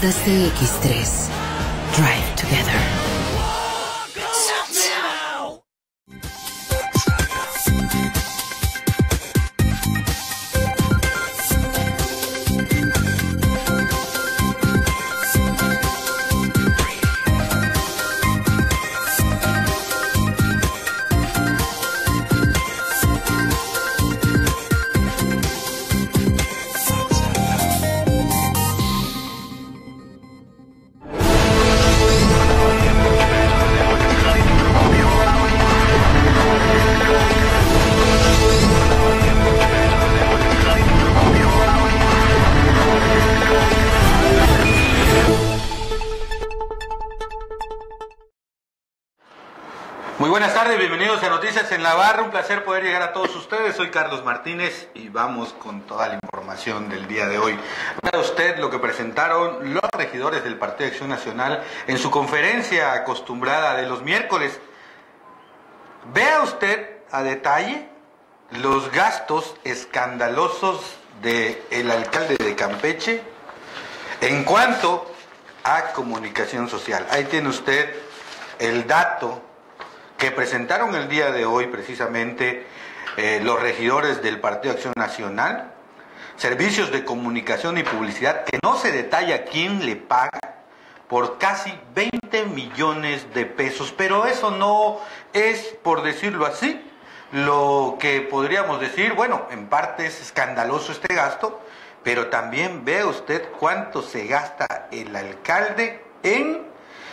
CX3. Drive together. Muy buenas tardes, bienvenidos a Noticias en la Barra, un placer poder llegar a todos ustedes. Soy Carlos Martínez y vamos con toda la información del día de hoy. Vea usted lo que presentaron los regidores del Partido de Acción Nacional en su conferencia acostumbrada de los miércoles. Vea usted a detalle los gastos escandalosos del alcalde de Campeche en cuanto a comunicación social. Ahí tiene usted el dato que presentaron el día de hoy precisamente los regidores del Partido de Acción Nacional, servicios de comunicación y publicidad que no se detalla quién le paga por casi 20 millones de pesos, pero eso no es, por decirlo así, lo que podríamos decir, bueno, en parte es escandaloso este gasto, pero también ve usted cuánto se gasta el alcalde en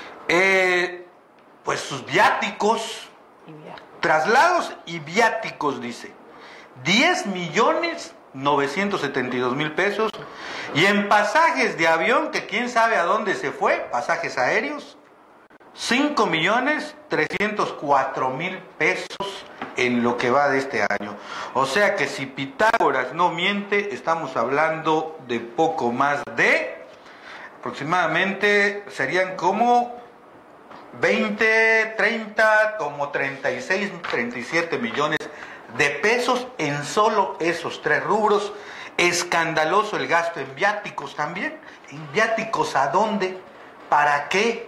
pues sus viáticos, traslados y viáticos, dice, 10.972.000 pesos, y en pasajes de avión, que quién sabe a dónde se fue, pasajes aéreos, 5.304.000 pesos en lo que va de este año. O sea que si Pitágoras no miente, estamos hablando de poco más de, aproximadamente serían como 20, 30, como 36, 37 millones de pesos en solo esos tres rubros. Escandaloso el gasto en viáticos también. ¿En viáticos a dónde? ¿Para qué?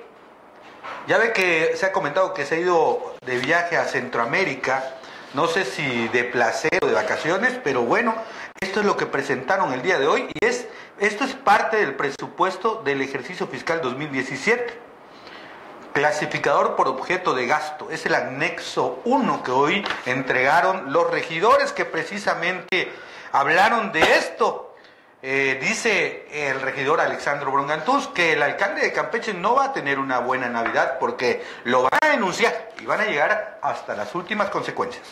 Ya ve que se ha comentado que se ha ido de viaje a Centroamérica, no sé si de placer o de vacaciones, pero bueno, esto es lo que presentaron el día de hoy y esto es parte del presupuesto del ejercicio fiscal 2017. Clasificador por objeto de gasto, es el anexo 1 que hoy entregaron los regidores que precisamente hablaron de esto. Dice el regidor Alexandro Brongantús que el alcalde de Campeche no va a tener una buena Navidad porque lo van a denunciar y van a llegar hasta las últimas consecuencias.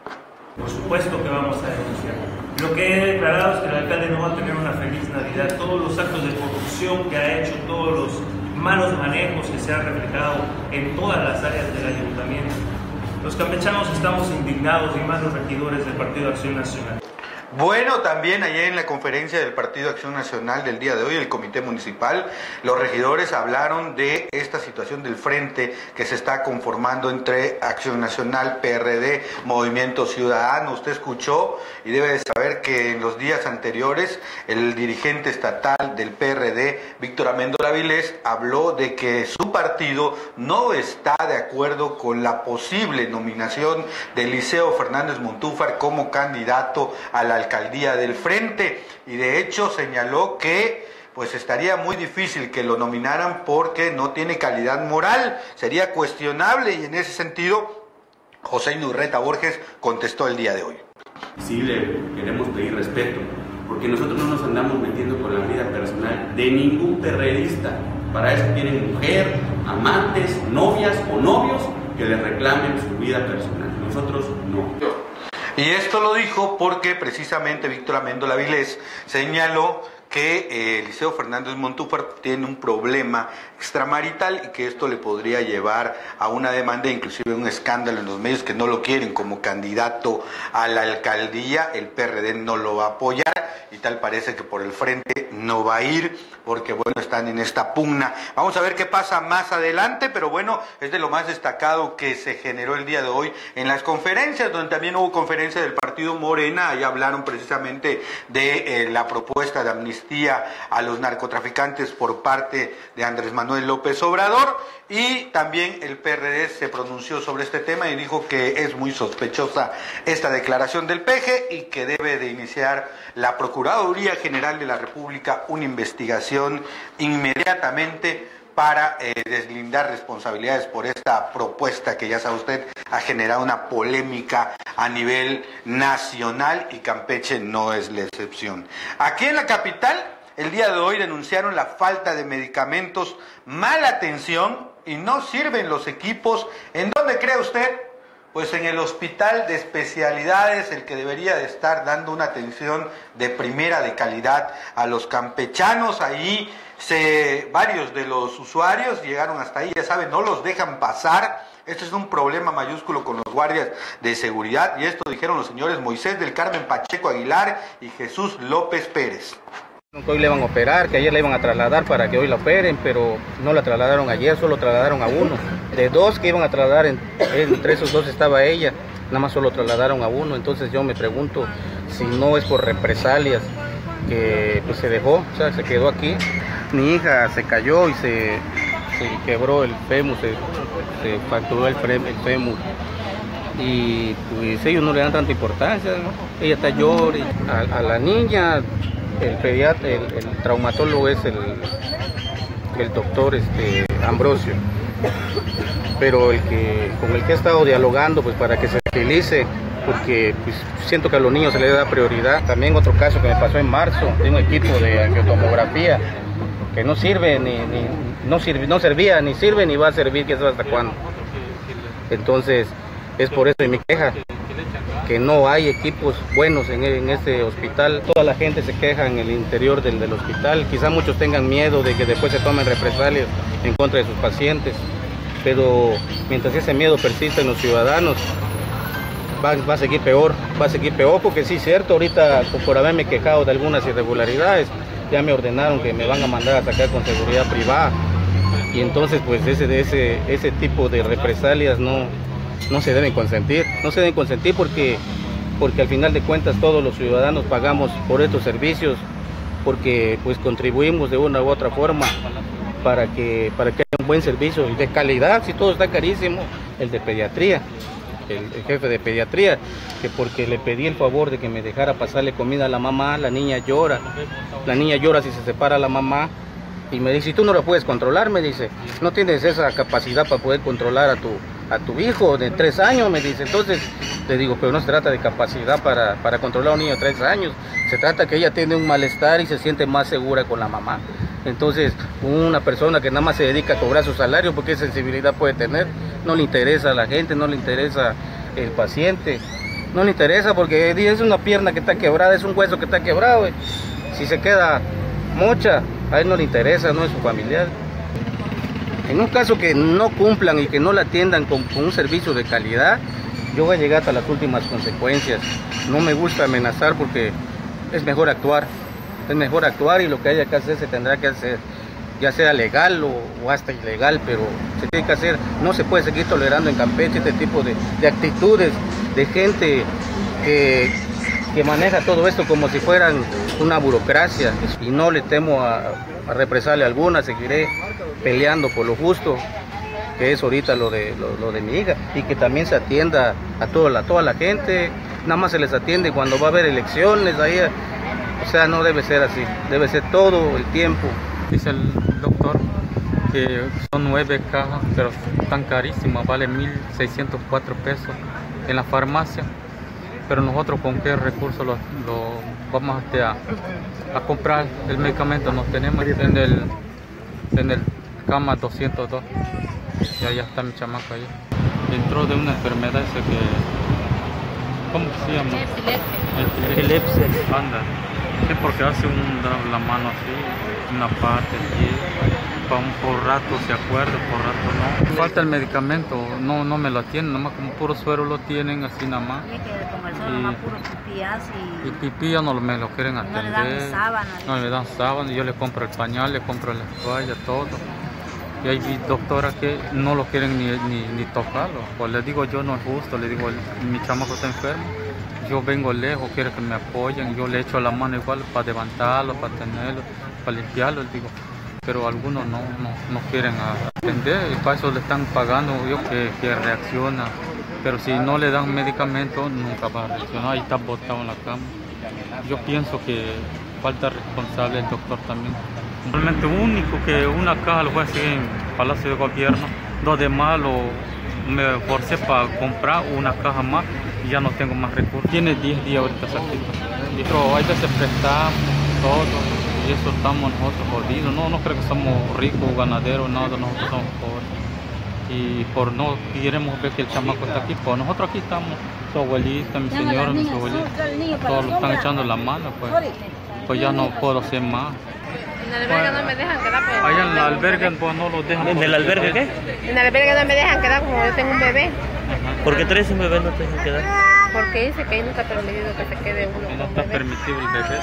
Por supuesto que vamos a denunciar. Lo que he declarado es que el alcalde no va a tener una feliz Navidad. Todos los actos de corrupción que ha hecho, todos los malos manejos que se han reflejado en todas las áreas del ayuntamiento. Los campechanos estamos indignados y más los regidores del Partido de Acción Nacional. Bueno, también ayer en la conferencia del Partido de Acción Nacional del día de hoy, el Comité Municipal, los regidores hablaron de esta situación del frente que se está conformando entre Acción Nacional, PRD, Movimiento Ciudadano. Usted escuchó y debe de saber que en los días anteriores el dirigente estatal del PRD, Víctor Amendola Avilés, habló de que su partido no está de acuerdo con la posible nominación de Eliseo Fernández Montúfar como candidato a la alcaldía del frente, y de hecho señaló que pues estaría muy difícil que lo nominaran porque no tiene calidad moral, sería cuestionable, y en ese sentido José Inurreta Borges contestó el día de hoy. Sí le queremos pedir respeto, porque nosotros no nos andamos metiendo con la vida personal de ningún perredista. Para eso tienen mujer, amantes, novias o novios que le reclamen su vida personal. Nosotros no. Y esto lo dijo porque precisamente Víctor Amendola Avilés señaló que Eliseo Fernández Montúfar tiene un problema extramarital y que esto le podría llevar a una demanda, inclusive un escándalo en los medios, que no lo quieren como candidato a la alcaldía. El PRD no lo va a apoyar y tal parece que por el frente no va a ir porque bueno, están en esta pugna. Vamos a ver qué pasa más adelante, pero bueno, es de lo más destacado que se generó el día de hoy en las conferencias, donde también hubo conferencia del partido Morena. Ahí hablaron precisamente de la propuesta de amnistía amnistía a los narcotraficantes por parte de Andrés Manuel López Obrador, y también el PRD se pronunció sobre este tema y dijo que es muy sospechosa esta declaración del PG y que debe de iniciar la Procuraduría General de la República una investigación inmediatamente para deslindar responsabilidades por esta propuesta que, ya sabe usted, ha generado una polémica a nivel nacional, y Campeche no es la excepción. Aquí en la capital, el día de hoy denunciaron la falta de medicamentos, mala atención, y no sirven los equipos. ¿En dónde cree usted? Pues en el hospital de especialidades, el que debería de estar dando una atención de primera, de calidad a los campechanos. Ahí varios de los usuarios llegaron hasta ahí, ya saben, no los dejan pasar. Este es un problema mayúsculo con los guardias de seguridad, y esto dijeron los señores Moisés del Carmen Pacheco Aguilar y Jesús López Pérez. Hoy le van a operar, que ayer le iban a trasladar para que hoy la operen, pero no la trasladaron ayer, solo trasladaron a uno. De dos que iban a trasladar, entre esos dos estaba ella, nada más solo trasladaron a uno. Entonces yo me pregunto si no es por represalias que pues, se dejó, o sea, se quedó aquí. Mi hija se cayó y se quebró el fémur, se fracturó el fémur. Y pues ellos no le dan tanta importancia, ¿no? Ella está llorando. A la niña, el pediatra, el traumatólogo es el doctor Ambrosio, pero con el que he estado dialogando pues para que se agilice, porque pues, siento que a los niños se les da prioridad. También otro caso que me pasó en marzo, de un equipo de angiotomografía que no sirve, no servía, ni sirve, ni va a servir, que sabe hasta cuándo. Entonces es por eso mi queja, que no hay equipos buenos en este hospital. Toda la gente se queja en el interior del hospital. Quizá muchos tengan miedo de que después se tomen represalias en contra de sus pacientes, pero mientras ese miedo persista en los ciudadanos, va a seguir peor, porque sí es cierto, ahorita por haberme quejado de algunas irregularidades, ya me ordenaron que me van a mandar a sacar con seguridad privada, y entonces pues ese tipo de represalias no se deben consentir, porque al final de cuentas todos los ciudadanos pagamos por estos servicios, porque pues contribuimos de una u otra forma para que haya un buen servicio y de calidad. Si todo está carísimo, el de pediatría, el jefe de pediatría, que porque le pedí el favor de que me dejara pasarle comida a la mamá, la niña llora si se separa la mamá, y me dice, si tú no lo puedes controlar, me dice, no tienes esa capacidad para poder controlar a tu hijo de 3 años, me dice. Entonces le digo, pero no se trata de capacidad para controlar a un niño de 3 años, se trata que ella tiene un malestar y se siente más segura con la mamá. Entonces una persona que nada más se dedica a cobrar su salario, ¿porque qué sensibilidad puede tener? No le interesa a la gente, no le interesa el paciente, no le interesa, porque es una pierna que está quebrada, es un hueso que está quebrado, si se queda mocha, a él no le interesa, no es su familiar. En un caso que no cumplan y que no la atiendan con un servicio de calidad, yo voy a llegar hasta las últimas consecuencias. No me gusta amenazar, porque es mejor actuar, y lo que haya que hacer se tendrá que hacer, ya sea legal o hasta ilegal, pero se tiene que hacer. No se puede seguir tolerando en Campeche este tipo de actitudes de gente que maneja todo esto como si fueran una burocracia, y no le temo a represalia alguna. Seguiré peleando por lo justo, que es ahorita lo de mi hija, y que también se atienda a toda la gente. Nada más se les atiende cuando va a haber elecciones ahí, o sea, no debe ser así, debe ser todo el tiempo. Dice el doctor que son 9 cajas, pero están carísimas, vale 1.604 pesos en la farmacia. Pero nosotros, ¿con qué recursos lo vamos a comprar el medicamento? Nos tenemos en el cama 202. Y allá está mi chamaco ahí. Entró de una enfermedad ese que... ¿Cómo se llama? Epilepsia. Anda. Sí, porque hace la mano así, una parte, el pie. Por rato se acuerda, por rato no. Falta el medicamento, no me lo atienden, nomás como puro suero lo tienen, así nada más. Y pipí ya no me lo quieren atender. No le dan sábanas. No le dan sábanas, yo le compro el pañal, le compro la toalla, todo. Y hay doctoras que no lo quieren ni tocarlo. Pues le digo yo, no es justo, le digo, mi chamaco está enfermo, yo vengo lejos, quiero que me apoyen, yo le echo la mano igual para levantarlo, para tenerlo, para limpiarlo, digo, pero algunos no quieren atender y para eso le están pagando, yo que reacciona, pero si no le dan medicamentos nunca va a reaccionar, ahí está botado en la cama. Yo pienso que falta responsable el doctor también. Realmente único que una caja lo voy a hacer en Palacio de Gobierno, los demás me forcé para comprar una caja más y ya no tengo más recursos. Tiene 10 días ahorita aquí. Pero hay veces prestamos todo y eso estamos nosotros jodidos. No creo que somos ricos, ganaderos, nada, nosotros somos pobres. Y por no queremos ver que el chamaco está aquí, pues nosotros aquí estamos, su abuelita, mi señora, mi abuelita, todos lo están echando la mano, pues ya no puedo hacer más. En el albergue no me dejan quedar. Allá en el albergue pues no lo dejan. ¿En el albergue qué? En el albergue no me dejan quedar como yo tengo un bebé. ¿Por qué traes un bebé no te dejan quedar? Porque dice que ahí no está permitido que se quede uno. No está permitido el bebé.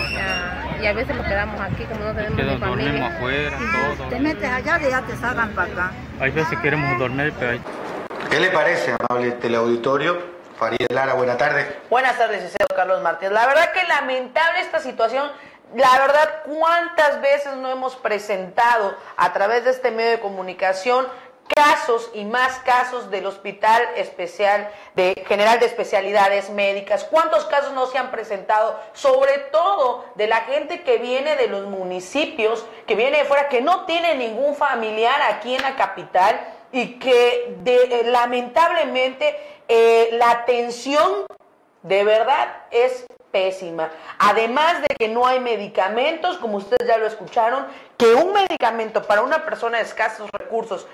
Y a veces nos quedamos aquí como no tenemos ni familia. Dormimos afuera, todo. Te metes allá y ya te sacan para acá. Hay veces queremos dormir, pero hay... ¿Qué le parece, amable teleauditorio? Farideh Lara, buena tarde. Buenas tardes, licenciado Carlos Martínez. La verdad que lamentable esta situación. La verdad, ¿cuántas veces no hemos presentado a través de este medio de comunicación casos y más casos del Hospital Especial General de Especialidades Médicas? ¿Cuántos casos no se han presentado? Sobre todo de la gente que viene de los municipios, que viene de fuera, que no tiene ningún familiar aquí en la capital y que lamentablemente la atención de verdad es pésima. Además de que no hay medicamentos, como ustedes ya lo escucharon, que un medicamento para una persona de escasos recursos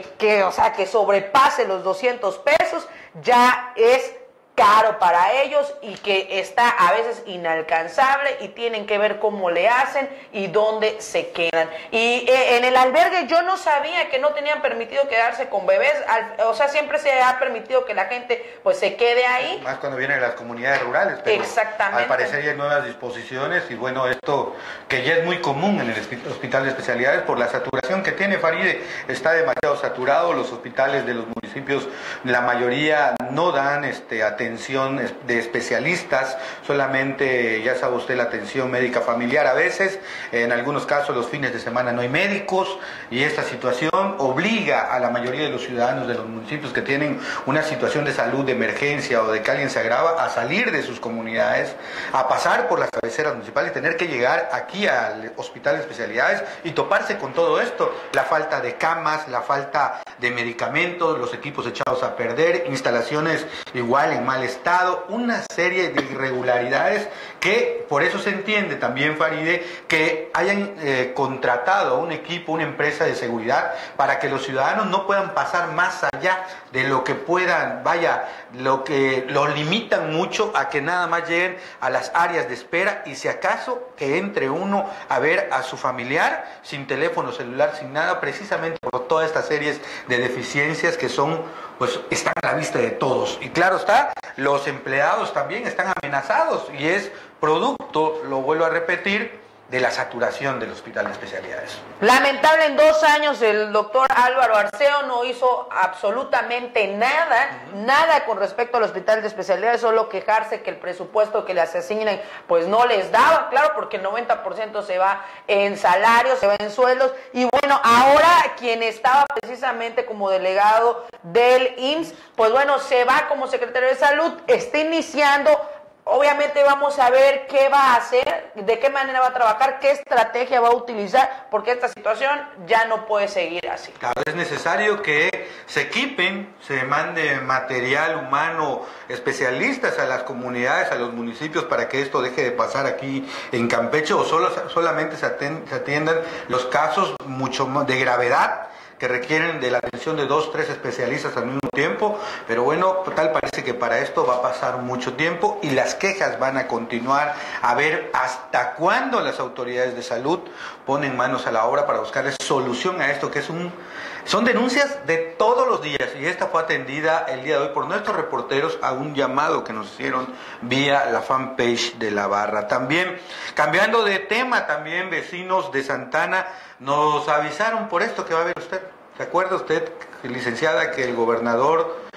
o sea, que sobrepase los 200 pesos, ya es caro para ellos y que está a veces inalcanzable y tienen que ver cómo le hacen y dónde se quedan. Y en el albergue yo no sabía que no tenían permitido quedarse con bebés, o sea, siempre se ha permitido que la gente pues se quede ahí. Más cuando vienen las comunidades rurales, pero exactamente. Al parecer ya hay nuevas disposiciones y bueno, esto que ya es muy común en el Hospital de Especialidades por la saturación que tiene Farideh, está demasiado saturado, los hospitales de los municipios, la mayoría no dan atención de especialistas, solamente, ya sabe usted, la atención médica familiar a veces, en algunos casos los fines de semana no hay médicos y esta situación obliga a la mayoría de los ciudadanos de los municipios que tienen una situación de salud de emergencia o de que alguien se agrava a salir de sus comunidades, a pasar por las cabeceras municipales, tener que llegar aquí al Hospital de Especialidades y toparse con todo esto, la falta de camas, la falta de medicamentos, los equipos echados a perder, instalaciones igual en mal estado, una serie de irregularidades que por eso se entiende también, Farideh, que hayan contratado a un equipo, una empresa de seguridad para que los ciudadanos no puedan pasar más allá de lo que puedan, lo que los limitan mucho a que nada más lleguen a las áreas de espera y si acaso que entre uno a ver a su familiar sin teléfono celular, sin nada, precisamente por todas estas series de deficiencias que son, pues están a la vista de todos. Y claro está, los empleados también están amenazados y es producto, lo vuelvo a repetir, de la saturación del Hospital de Especialidades. Lamentable, en 2 años el doctor Álvaro Arceo no hizo absolutamente nada con respecto al Hospital de Especialidades, solo quejarse que el presupuesto que les asignan pues no les daba, claro, porque el 90% se va en salarios, se va en sueldos, y bueno, ahora quien estaba precisamente como delegado del IMSS, pues bueno, se va como secretario de Salud, está iniciando. Obviamente vamos a ver qué va a hacer, de qué manera va a trabajar, qué estrategia va a utilizar, porque esta situación ya no puede seguir así. Claro, es necesario que se equipen, se mande material humano, especialistas a las comunidades, a los municipios, para que esto deje de pasar aquí en Campeche, o solamente se atiendan los casos mucho más de gravedad, que requieren de la atención de 2, 3 especialistas al mismo tiempo, pero bueno, tal parece que para esto va a pasar mucho tiempo y las quejas van a continuar, a ver hasta cuándo las autoridades de salud ponen manos a la obra para buscarles solución a esto, que son denuncias de todos los días, y esta fue atendida el día de hoy por nuestros reporteros a un llamado que nos hicieron vía la fanpage de La Barra. También, cambiando de tema, también vecinos de Santana nos avisaron por esto que va a ver usted. ¿Se acuerda usted, licenciada, que el gobernador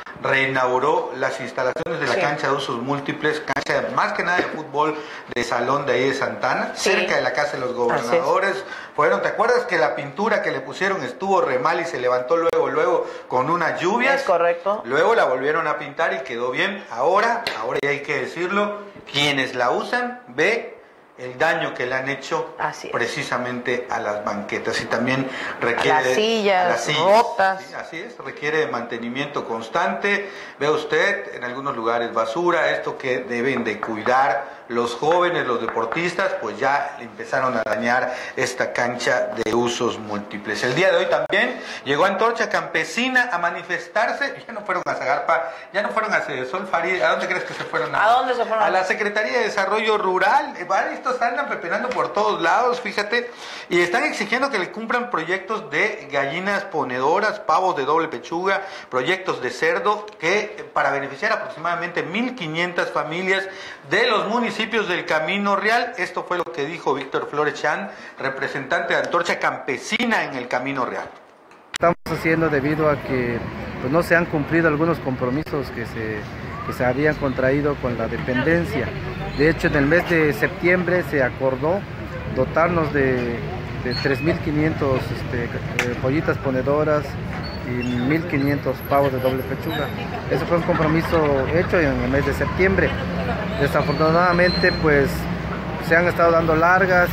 reinauguró las instalaciones de la cancha de usos múltiples, cancha más que nada de fútbol de salón de ahí de Santana, cerca de la casa de los gobernadores. Fueron, ¿te acuerdas que la pintura que le pusieron estuvo re mal y se levantó luego con unas lluvias? Es correcto. Luego la volvieron a pintar y quedó bien. Ahora ya hay que decirlo, quienes la usan ve el daño que le han hecho precisamente a las banquetas y también requiere a las sillas rotas. Sí, así es, requiere de mantenimiento constante. Ve usted en algunos lugares basura, esto que deben de cuidar los jóvenes, los deportistas, pues ya empezaron a dañar esta cancha de usos múltiples. El día de hoy también llegó Antorcha Campesina a manifestarse, ya no fueron a Zagarpa, ya no fueron a Sol Farid, ¿a dónde crees que se fueron? ¿A dónde se fueron? A la Secretaría de Desarrollo Rural. Estos andan pepenando por todos lados, fíjate, y están exigiendo que le cumplan proyectos de gallinas ponedoras, pavos de doble pechuga, proyectos de cerdo, que para beneficiar aproximadamente 1.500 familias de los municipios del Camino Real. Esto fue lo que dijo Víctor Flores Chan, representante de Antorcha Campesina en el Camino Real. Estamos haciendo debido a que pues, no se han cumplido algunos compromisos que se habían contraído con la dependencia. De hecho, en el mes de septiembre se acordó dotarnos de 3.500 pollitas ponedoras y 1.500 pavos de doble pechuga. Eso fue un compromiso hecho en el mes de septiembre. Desafortunadamente, pues se han estado dando largas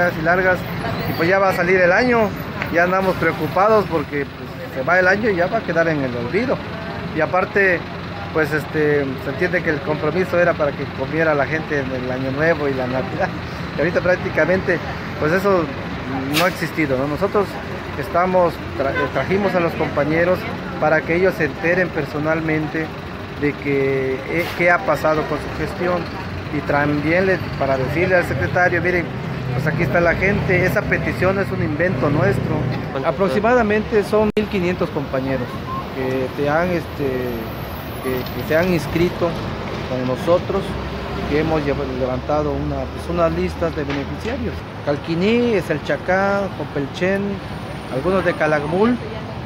y pues ya va a salir el año. Ya andamos preocupados porque pues, se va el año y ya va a quedar en el olvido. Y aparte, pues se entiende que el compromiso era para que comiera la gente en el Año Nuevo y la Navidad. Y ahorita prácticamente, pues eso no ha existido, ¿no? Nosotros trajimos a los compañeros para que ellos se enteren personalmente de qué ha pasado con su gestión y también para decirle al secretario, miren, pues aquí está la gente, esa petición es un invento nuestro. Aproximadamente son 1.500 compañeros que se han inscrito con nosotros, que hemos levantado unas listas de beneficiarios. Calquiní, Eselchacán, Copelchen, algunos de Calakmul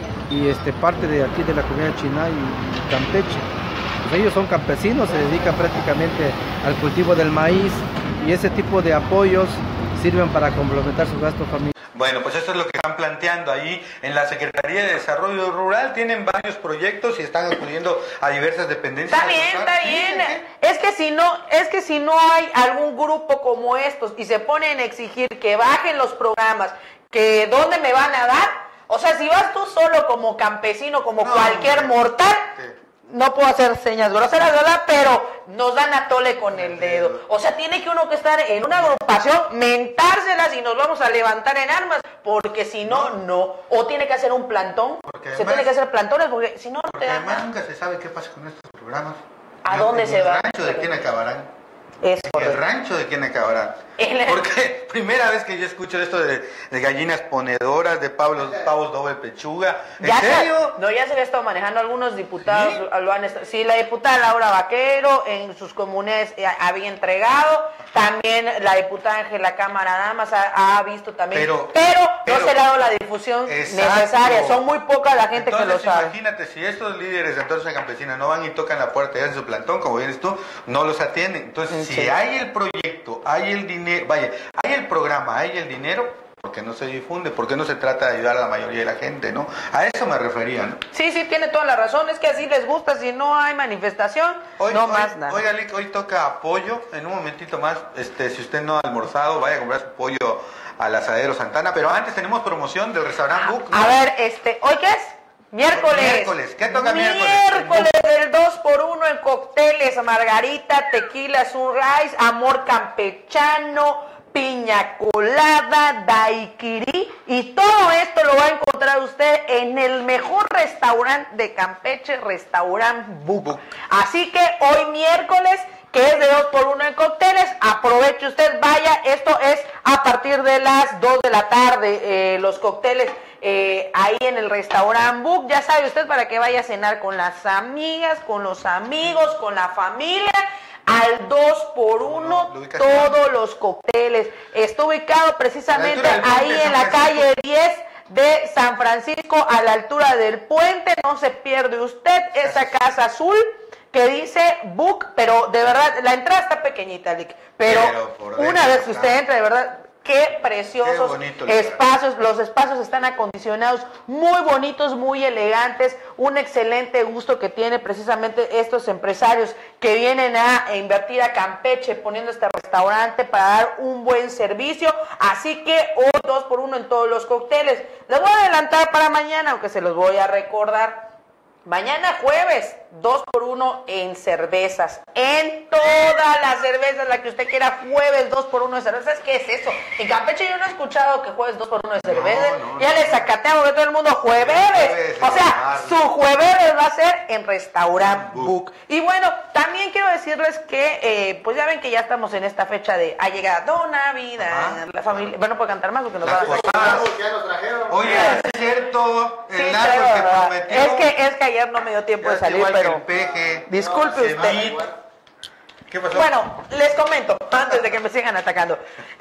y parte de aquí de la comunidad china y Campeche. Pues ellos son campesinos, se dedican prácticamente al cultivo del maíz y ese tipo de apoyos sirven para complementar su gasto familiar. Bueno, pues esto es lo que están planteando ahí en la Secretaría de Desarrollo Rural. Tienen varios proyectos y están acudiendo a diversas dependencias. Está bien. Es que si no hay algún grupo como estos y se ponen a exigir que bajen los programas, que dónde me van a dar, o sea, si vas tú solo como campesino, como cualquier mortal, no puedo hacer señas groseras, ¿verdad? Pero nos dan a tole con el dedo. O sea, tiene que uno que estar en una agrupación, mentárselas y nos vamos a levantar en armas, porque si no. O tiene que hacer un plantón. Tiene que hacer plantones, porque si no te dan. Además nunca se sabe qué pasa con estos programas. ¿A dónde se va? ¿El rancho de quién acabarán? Es el rancho de quién acabará. Porque primera vez que yo escucho esto de gallinas ponedoras, de pavos doble pechuga. ¿En serio? Ya se había estado manejando algunos diputados. ¿Sí? La diputada Laura Vaquero en sus comunidades había entregado. También la diputada Ángela Cámara Damas ha visto también. Pero no se le ha dado la difusión necesaria. Son muy poca la gente que lo sabe. Imagínate, si estos líderes de Antorcha Campesina no van y tocan la puerta y hacen su plantón, como vienes tú, no los atienden. Entonces, si hay el proyecto, hay el dinero, hay el programa, hay el dinero, ¿por qué no se difunde? ¿Por qué no se trata de ayudar a la mayoría de la gente, no? A eso me refería, ¿no? Sí, tiene toda la razón, es que así les gusta, si no hay manifestación, más nada. Oiga, Lick, hoy toca pollo, en un momentito más, si usted no ha almorzado, vaya a comprar su pollo al Asadero Santana, pero antes tenemos promoción del restaurante Book, ¿no? A ver, ¿hoy qué es? Miércoles. ¿Qué toca miércoles? Miércoles del 2x1 en cócteles, margarita, tequila, sunrise, amor campechano, piña colada, daiquiri, y todo esto lo va a encontrar usted en el mejor restaurante de Campeche, Restaurant Book. Así que hoy miércoles, que es de 2x1 en cócteles, aproveche usted, vaya, esto es a partir de las 2 de la tarde, los cócteles ahí en el Restaurant Book, ya sabe usted, para que vaya a cenar con las amigas, con los amigos, con la familia, al 2x1 todos los cócteles. Está ubicado precisamente ahí en la calle 10 de San Francisco a la altura del puente. No se pierde usted esa casa azul que dice Book, pero de verdad, la entrada está pequeñita, Lick, pero una vez que usted entra, de verdad, qué preciosos espacios, los espacios están acondicionados, muy bonitos, muy elegantes, un excelente gusto que tiene precisamente estos empresarios que vienen a invertir a Campeche poniendo este restaurante para dar un buen servicio, así que hoy 2x1 en todos los cócteles. Les voy a adelantar para mañana, aunque se los voy a recordar. Mañana jueves, 2x1 en cervezas, en todas las cervezas, la que usted quiera, jueves 2x1 de cervezas. ¿Qué es eso? En Campeche yo no he escuchado que jueves 2x1 de cervezas, ya le sacateamos de todo el mundo jueves, o sea, su jueves va a ser en Restaurant Book. Y bueno, también quiero decirles que, pues ya ven que ya estamos en esta fecha de ha llegado Navidad, la familia, bueno, no puedo cantar más porque nos va a sacar. Oye, es cierto, el árbol que prometió. Es que ayer no me dio tiempo de salir, pero disculpe usted. ¿Qué pasó? Bueno, les comento, antes de que me sigan atacando.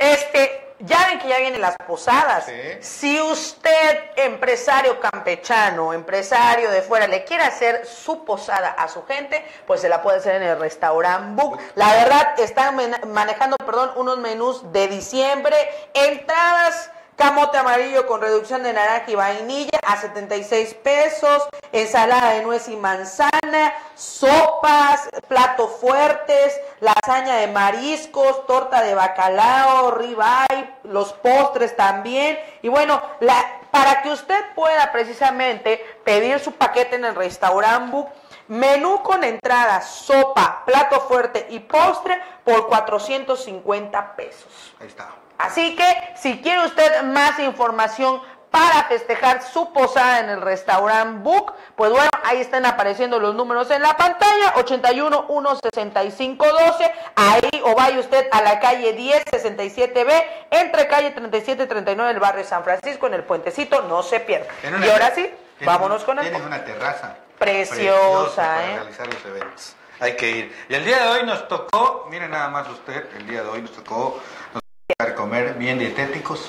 Ya ven que ya vienen las posadas. ¿Sí? Si usted, empresario campechano, empresario de fuera, le quiere hacer su posada a su gente, pues se la puede hacer en el Restaurant Book. La verdad, están manejando, unos menús de diciembre, entradas, camote amarillo con reducción de naranja y vainilla a 76 pesos, ensalada de nuez y manzana, sopas, platos fuertes, lasaña de mariscos, torta de bacalao, ribeye, los postres también. Y bueno, para que usted pueda precisamente pedir su paquete en el Restaurant Book, menú con entrada, sopa, plato fuerte y postre por 450 pesos. Ahí está. Así que, si quiere usted más información para festejar su posada en el Restaurant Book, pues bueno, ahí están apareciendo los números en la pantalla, 81 165 12, ahí o vaya usted a la calle 1067B, entre calle 37 y 39 del barrio San Francisco, en el puentecito, no se pierda. Y ahora sí, vámonos con el... Tienen una terraza preciosa, para realizar los eventos. Hay que ir. Y el día de hoy nos tocó, miren nada más usted, el día de hoy nos tocó comer bien dietéticos,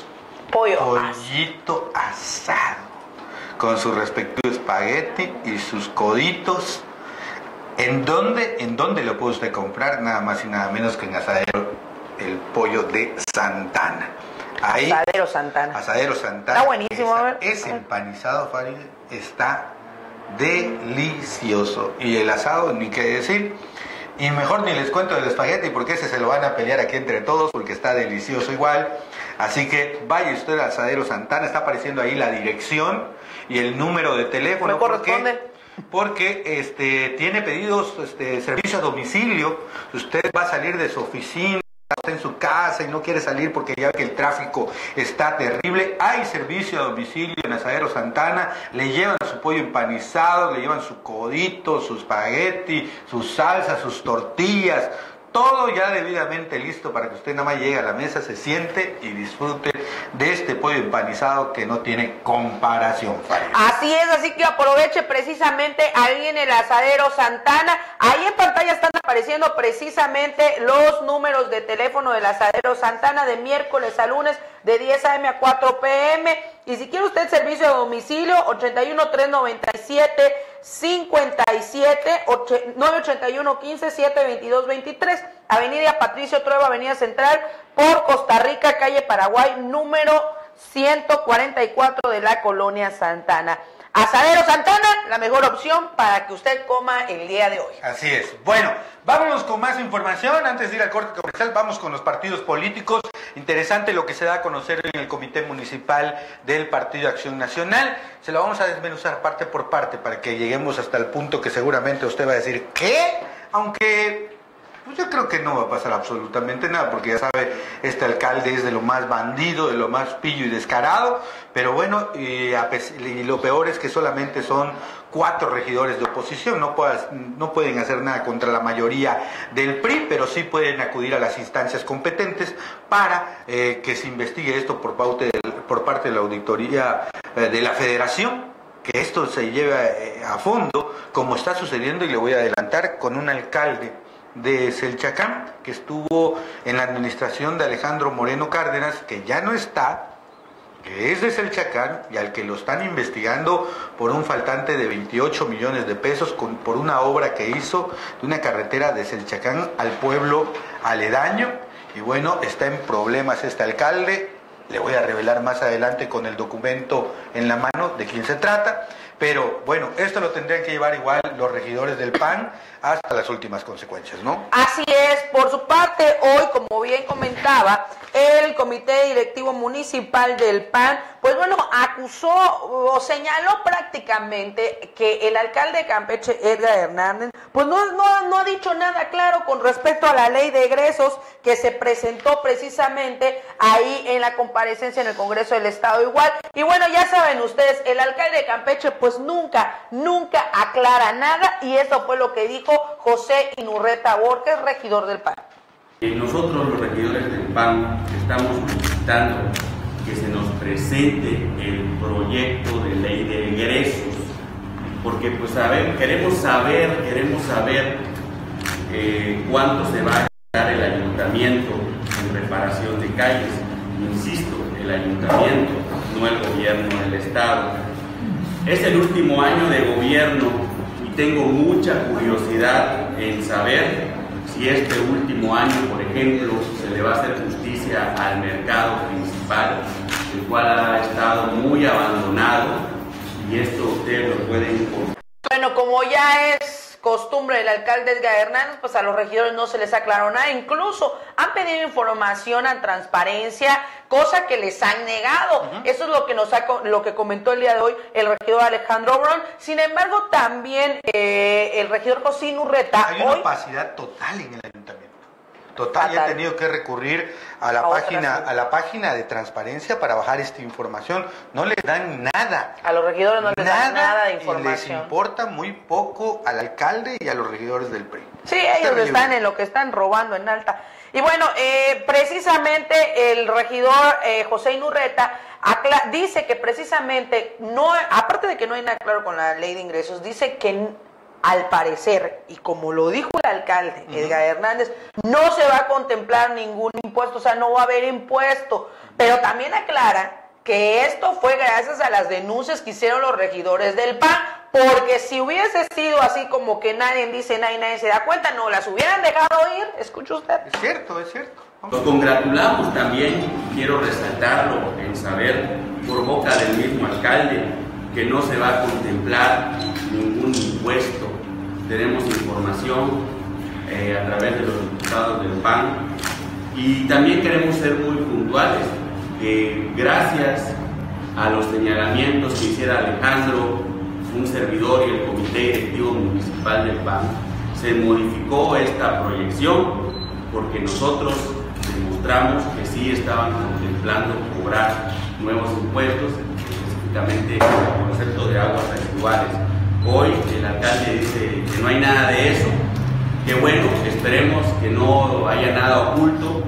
pollito asado con su respectivo espagueti y sus coditos. ¿En dónde lo puede usted comprar? Nada más y nada menos que en Asadero El Pollo de Santana. Ahí, Asadero Santana. Asadero Santana. Está buenísimo, a ver. Ese empanizado, Farid, está delicioso. Y el asado, ni qué decir. Y mejor ni les cuento del espagueti porque ese se lo van a pelear aquí entre todos porque está delicioso igual. Así que vaya usted al Asadero Santana, está apareciendo ahí la dirección y el número de teléfono. ¿Me corresponde? Porque tiene pedidos, servicio a domicilio. Usted va a salir de su oficina, está en su casa y no quiere salir porque ya ve que el tráfico está terrible. Hay servicio a domicilio en Asadero Santana, le llevan su pollo empanizado, le llevan su codito, su espagueti, su salsa, sus tortillas, todo ya debidamente listo para que usted nada más llegue a la mesa, se siente y disfrute de este pollo empanizado que no tiene comparación. Así es, así que aproveche precisamente ahí en el Asadero Santana. Ahí en pantalla están apareciendo precisamente los números de teléfono del Asadero Santana de miércoles a lunes de 10 a.m. a 4 p.m. Y si quiere usted servicio a domicilio, 81 397 57 981 15 722 23, Avenida Patricio Trueba, Avenida Central, por Costa Rica, calle Paraguay, número 144 de la Colonia Santana. Asadero Santana, la mejor opción para que usted coma el día de hoy. Así es. Bueno, vámonos con más información. Antes de ir al corte comercial, vamos con los partidos políticos. Interesante lo que se da a conocer en el Comité Municipal del Partido Acción Nacional. Se lo vamos a desmenuzar parte por parte para que lleguemos hasta el punto que seguramente usted va a decir, ¿qué? Aunque... pues yo creo que no va a pasar absolutamente nada, porque ya sabe, este alcalde es de lo más bandido, de lo más pillo y descarado, pero bueno, y lo peor es que solamente son 4 regidores de oposición, no pueden hacer nada contra la mayoría del PRI, pero sí pueden acudir a las instancias competentes para que se investigue esto por parte de la auditoría de la Federación, que esto se lleve a fondo, como está sucediendo, y le voy a adelantar, con un alcalde de Selchacán, que estuvo en la administración de Alejandro Moreno Cárdenas, que ya no está, que es de Selchacán y al que lo están investigando por un faltante de 28 millones de pesos por una obra que hizo de una carretera de Selchacán al pueblo aledaño. Y bueno, está en problemas este alcalde. Le voy a revelar más adelante con el documento en la mano de quién se trata. Pero bueno, esto lo tendrían que llevar igual los regidores del PAN hasta las últimas consecuencias, ¿no? Así es. Por su parte, hoy, como bien comentaba, el Comité Directivo Municipal del PAN, pues bueno, acusó o señaló prácticamente que el alcalde de Campeche, Edgar Hernández, pues no ha dicho nada claro con respecto a la ley de egresos que se presentó precisamente ahí en la comparecencia en el Congreso del Estado igual. Y bueno, ya saben ustedes, el alcalde de Campeche pues nunca aclara nada, y eso fue lo que dijo José Inurreta Borges, regidor del PAN. Nosotros los regidores del PAN estamos solicitando que se nos presente el proyecto de ley de egresos, porque pues queremos saber cuánto se va a gastar el ayuntamiento en reparación de calles. Insisto, el ayuntamiento, no el gobierno del estado. Es el último año de gobierno y tengo mucha curiosidad en saber si este último año, por ejemplo, se le va a hacer justicia al mercado principal, el cual ha estado muy abandonado, y esto ustedes lo pueden informar. Bueno, como ya es costumbre del alcalde Edgar Hernández, pues a los regidores no se les aclaró nada, incluso han pedido información a transparencia, cosa que les han negado. Eso es lo que comentó el día de hoy el regidor Alejandro Brón. Sin embargo, también el regidor José Inurreta. Hay una opacidad total en el ayuntamiento. Total, y han tenido que recurrir a la página de transparencia para bajar esta información. No les dan nada. A los regidores no les dan nada de información. Les importa muy poco al alcalde y a los regidores del PRI. Sí, ellos están en lo que están robando en alta. Y bueno, precisamente el regidor José Inurreta dice que precisamente, aparte de que no hay nada claro con la ley de ingresos, dice que al parecer, y como lo dijo el alcalde Edgar Hernández, no se va a contemplar ningún impuesto, o sea, no va a haber impuesto, pero también aclara que esto fue gracias a las denuncias que hicieron los regidores del PAN, porque si hubiese sido así como que nadie dice nada y nadie se da cuenta, no las hubieran dejado ir. Escuche usted. Es cierto, es cierto. Nos congratulamos también, quiero resaltarlo, en saber por boca del mismo alcalde que no se va a contemplar ningún impuesto. Tenemos información a través de los diputados del PAN, y también queremos ser muy puntuales. Gracias a los señalamientos que hiciera Alejandro, un servidor y el Comité Directivo Municipal del PAN, se modificó esta proyección porque nosotros demostramos que sí estaban contemplando cobrar nuevos impuestos, específicamente el concepto de aguas residuales. Hoy el alcalde dice que no hay nada de eso. Que bueno, esperemos que no haya nada oculto.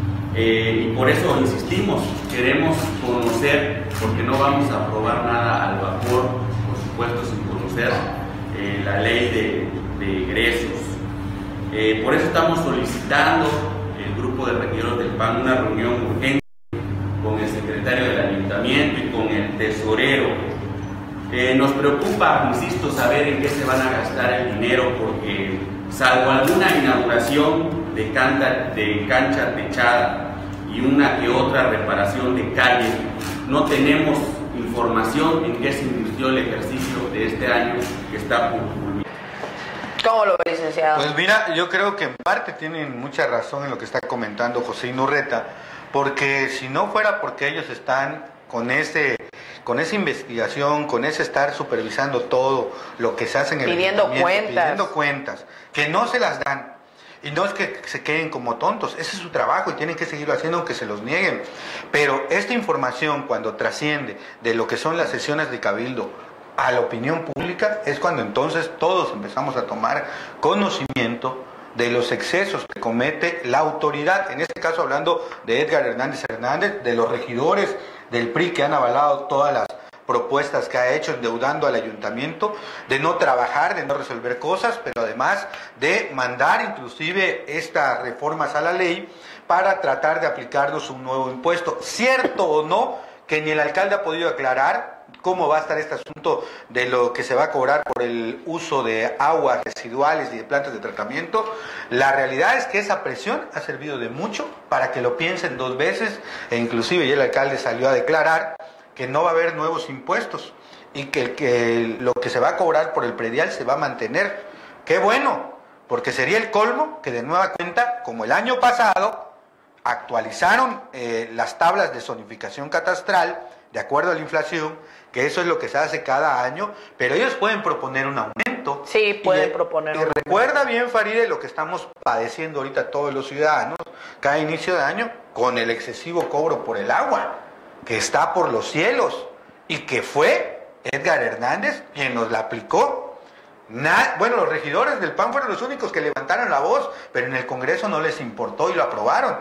Y por eso insistimos, queremos conocer, porque no vamos a aprobar nada al vapor, por supuesto, sin conocer la ley de egresos. Por eso estamos solicitando, el grupo de regidores del PAN, una reunión urgente con el secretario del ayuntamiento y con el tesorero. Nos preocupa, insisto, saber en qué se van a gastar el dinero, porque salvo alguna inauguración de cancha techada y una que otra reparación de calles, no tenemos información en qué se invirtió el ejercicio de este año que está por culminar. ¿Cómo lo ve, licenciado? Pues mira, yo creo que en parte tienen mucha razón en lo que está comentando José Inurreta, porque si no fuera porque ellos están con esa investigación, con ese estar supervisando todo lo que se hace en el ayuntamiento, pidiendo cuentas, que no se las dan, y no es que se queden como tontos, ese es su trabajo y tienen que seguirlo haciendo aunque se los nieguen, pero esta información cuando trasciende de lo que son las sesiones de cabildo a la opinión pública, es cuando entonces todos empezamos a tomar conocimiento de los excesos que comete la autoridad, en este caso hablando de Edgar Hernández, de los regidores del PRI que han avalado todas las propuestas que ha hecho endeudando al ayuntamiento, de no trabajar, de no resolver cosas, pero además de mandar inclusive estas reformas a la ley para tratar de aplicarnos un nuevo impuesto. Cierto o no que ni el alcalde ha podido aclarar cómo va a estar este asunto de lo que se va a cobrar por el uso de aguas residuales y de plantas de tratamiento. La realidad es que esa presión ha servido de mucho para que lo piensen dos veces, e inclusive ya el alcalde salió a declarar que no va a haber nuevos impuestos y que lo que se va a cobrar por el predial se va a mantener. ¡Qué bueno! Porque sería el colmo que de nueva cuenta, como el año pasado, actualizaron las tablas de zonificación catastral de acuerdo a la inflación, que eso es lo que se hace cada año, pero ellos pueden proponer un aumento. Sí, pueden proponer un aumento. Recuerda bien, Faride, lo que estamos padeciendo ahorita todos los ciudadanos, cada inicio de año, con el excesivo cobro por el agua, que está por los cielos, y que fue Edgar Hernández quien nos la aplicó. Bueno, los regidores del PAN fueron los únicos que levantaron la voz, pero en el Congreso no les importó y lo aprobaron.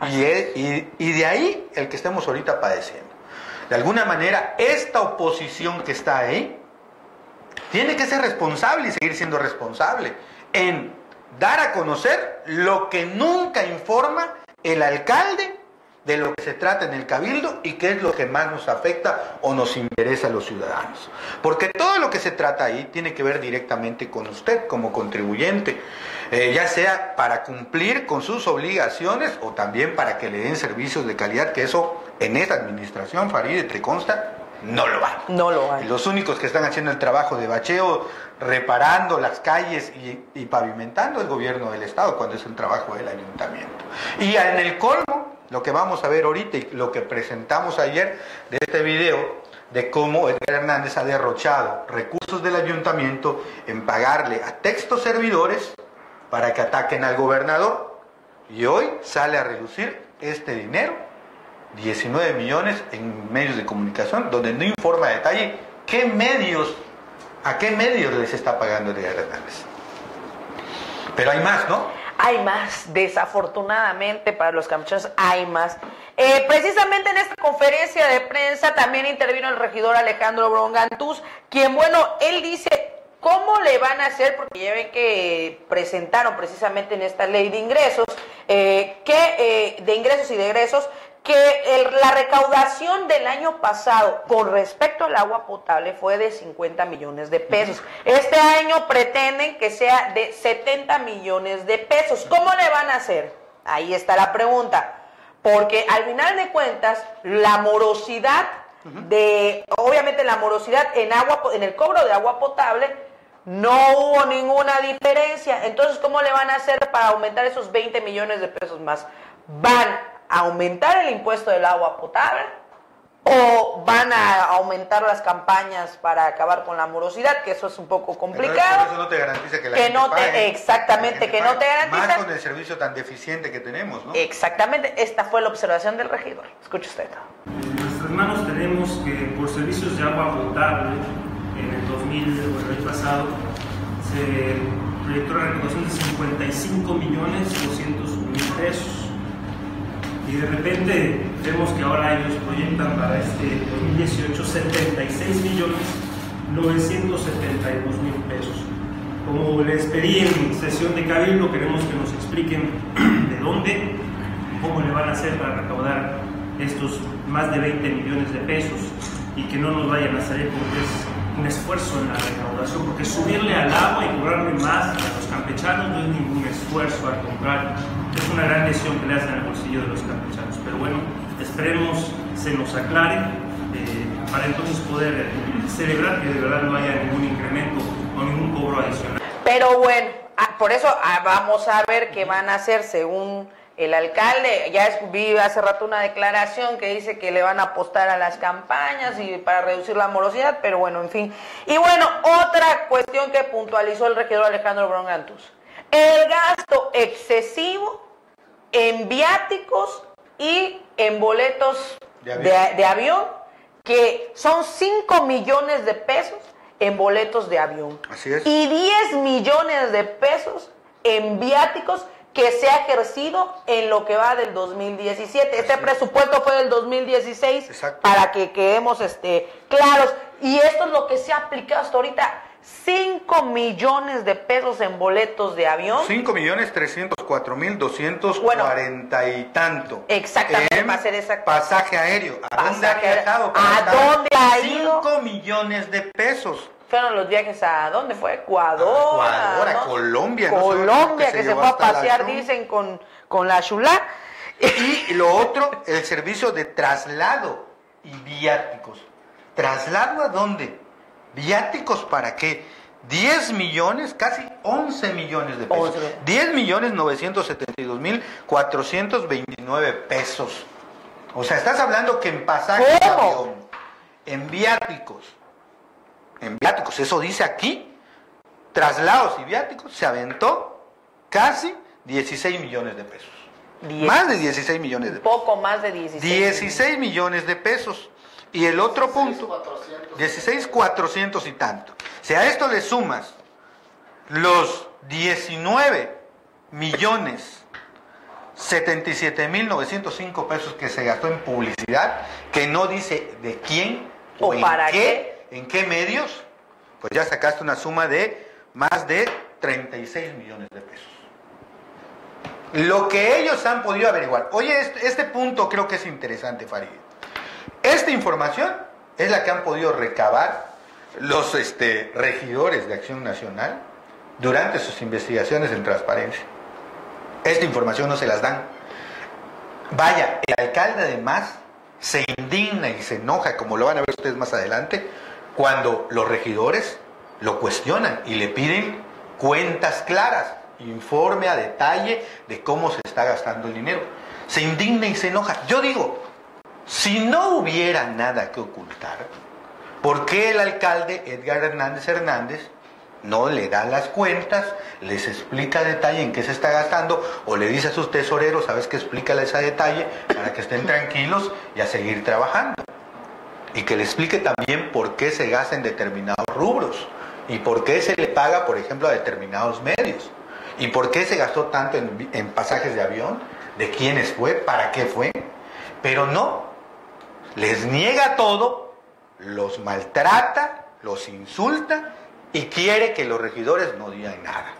Y de ahí el que estemos ahorita padeciendo. De alguna manera, esta oposición que está ahí tiene que ser responsable y seguir siendo responsable en dar a conocer lo que nunca informa el alcalde de lo que se trata en el cabildo y qué es lo que más nos afecta o nos interesa a los ciudadanos. Porque todo lo que se trata ahí tiene que ver directamente con usted como contribuyente, ya sea para cumplir con sus obligaciones o también para que le den servicios de calidad, que eso en esta administración, Faride, te consta, no lo hay. No lo hay. Los únicos que están haciendo el trabajo de bacheo, reparando las calles y pavimentando el gobierno del Estado, cuando es el trabajo del ayuntamiento. Y en el colmo, lo que vamos a ver ahorita y lo que presentamos ayer de este video, de cómo Edgar Hernández ha derrochado recursos del ayuntamiento en pagarle a textos servidores para que ataquen al gobernador, y hoy sale a reducir este dinero, 19 millones en medios de comunicación, donde no informa a detalle a qué medios les está pagando Edgar Hernández. Pero hay más, ¿no? Hay más, desafortunadamente para los campechanos hay más. Precisamente en esta conferencia de prensa también intervino el regidor Alejandro Brongantus, quien, bueno, él dice cómo le van a hacer, porque ya ven que presentaron precisamente en esta ley de ingresos, de ingresos y de egresos, que la recaudación del año pasado con respecto al agua potable fue de 50 millones de pesos. Este año pretenden que sea de 70 millones de pesos. ¿Cómo le van a hacer? Ahí está la pregunta. Porque al final de cuentas, la morosidad obviamente la morosidad en el cobro de agua potable, no hubo ninguna diferencia. Entonces, ¿cómo le van a hacer para aumentar esos 20 millones de pesos más? ¿Van a aumentar el impuesto del agua potable o van a aumentar las campañas para acabar con la morosidad? Que eso es un poco complicado. Eso no te garantiza que la gente pague. Exactamente, que no te garantiza. Más con el servicio tan deficiente que tenemos, ¿no? Exactamente, esta fue la observación del regidor. Escuche usted. En nuestras manos tenemos que por servicios de agua potable, en el 2000, el año pasado, se proyectó la recaudación de 55.200.000 pesos. Y de repente vemos que ahora ellos proyectan para este 2018 76.972.000 pesos. Como les pedí en sesión de cabildo, queremos que nos expliquen de dónde, cómo le van a hacer para recaudar estos más de 20 millones de pesos y que no nos vayan a salir porque es un esfuerzo en la recaudación, porque subirle al agua y cobrarle más a los campechanos no es ningún esfuerzo, al contrario, es una gran lesión que le hacen al bolsillo de los campechanos. Pero bueno, esperemos se nos aclare para entonces poder celebrar que de verdad no haya ningún incremento o ningún cobro adicional. Pero bueno, por eso vamos a ver qué van a hacer según el alcalde. Ya vi hace rato una declaración que dice que le van a apostar a las campañas y para reducir la morosidad, pero bueno, en fin. Y bueno, otra cuestión que puntualizó el regidor Alejandro Brongantus: el gasto excesivo en viáticos y en boletos de avión, que son 5 millones de pesos en boletos de avión. Así es. Y 10 millones de pesos en viáticos que se ha ejercido en lo que va del 2017. Este presupuesto fue del 2016. Exacto. Para que quedemos claros. Y esto es lo que se ha aplicado hasta ahorita. 5 millones de pesos en boletos de avión. 5.304.240 y tanto. Exactamente, para ser exacto. Pasaje aéreo. ¿A dónde ha viajado? ¿A dónde ha ido? 5 millones de pesos. Fueron los viajes a ¿dónde fue? Ecuador. A ¿no? Colombia. Colombia, que se fue a pasear, dicen, con la chulá. Y lo otro, el servicio de traslado y viáticos. ¿Traslado a dónde? ¿Viáticos para qué? 10 millones, casi 11 millones de pesos. 10.972.429 pesos. O sea, estás hablando que en pasaje de avión, en viáticos, eso dice aquí, traslados y viáticos, se aventó casi 16 millones de pesos. Más de 16 millones de pesos. Poco más de 16. 16 millones de pesos. Y el otro punto, 16,400 y tanto. Si a esto le sumas los 19.077.905 pesos que se gastó en publicidad, que no dice de quién o en qué medios, pues ya sacaste una suma de más de 36 millones de pesos. Lo que ellos han podido averiguar. Oye, este punto creo que es interesante, Farid. Esta información es la que han podido recabar los regidores de Acción Nacional durante sus investigaciones en transparencia. Esta información no se las dan. Vaya, el alcalde además se indigna y se enoja, como lo van a ver ustedes más adelante, cuando los regidores lo cuestionan y le piden cuentas claras, informe a detalle de cómo se está gastando el dinero. Se indigna y se enoja. Yo digo, si no hubiera nada que ocultar, ¿por qué el alcalde Edgar Hernández no le da las cuentas, les explica a detalle en qué se está gastando, o le dice a sus tesoreros, sabes qué, explícales a detalle para que estén tranquilos y a seguir trabajando? Y que le explique también por qué se gasta en determinados rubros y por qué se le paga, por ejemplo, a determinados medios y por qué se gastó tanto en pasajes de avión, de quiénes fue, para qué fue. Pero no, les niega todo, los maltrata, los insulta y quiere que los regidores no digan nada.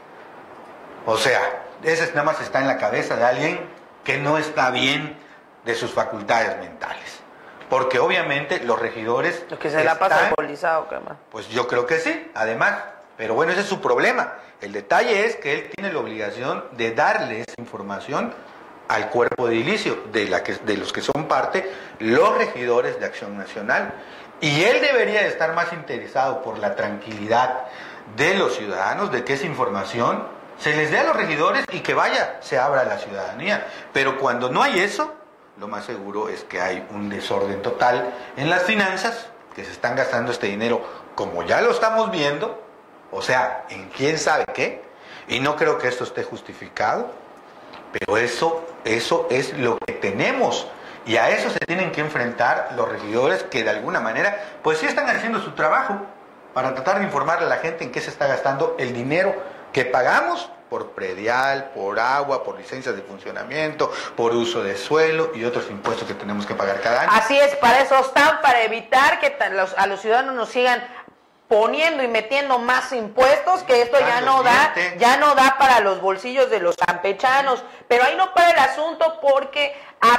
O sea, ese nada más está en la cabeza de alguien que no está bien de sus facultades mentales. Porque obviamente los regidores... Los que se la pasan alcoholizado, ¿qué más? Pues yo creo que sí, además. Pero bueno, ese es su problema. El detalle es que él tiene la obligación de darle esa información al cuerpo edilicio, de los que son parte, los regidores de Acción Nacional. Y él debería de estar más interesado por la tranquilidad de los ciudadanos, de que esa información se les dé a los regidores y que vaya, se abra a la ciudadanía. Pero cuando no hay eso, lo más seguro es que hay un desorden total en las finanzas, que se están gastando este dinero como ya lo estamos viendo, o sea, en quién sabe qué, y no creo que esto esté justificado, pero eso es lo que tenemos. Y a eso se tienen que enfrentar los regidores que de alguna manera, pues sí están haciendo su trabajo para tratar de informarle a la gente en qué se está gastando el dinero que pagamos por predial, por agua, por licencias de funcionamiento, por uso de suelo y otros impuestos que tenemos que pagar cada año. Así es, para eso están, para evitar que a los ciudadanos nos sigan poniendo y metiendo más impuestos, que esto ya no da para los bolsillos de los campechanos. Pero ahí no para el asunto, porque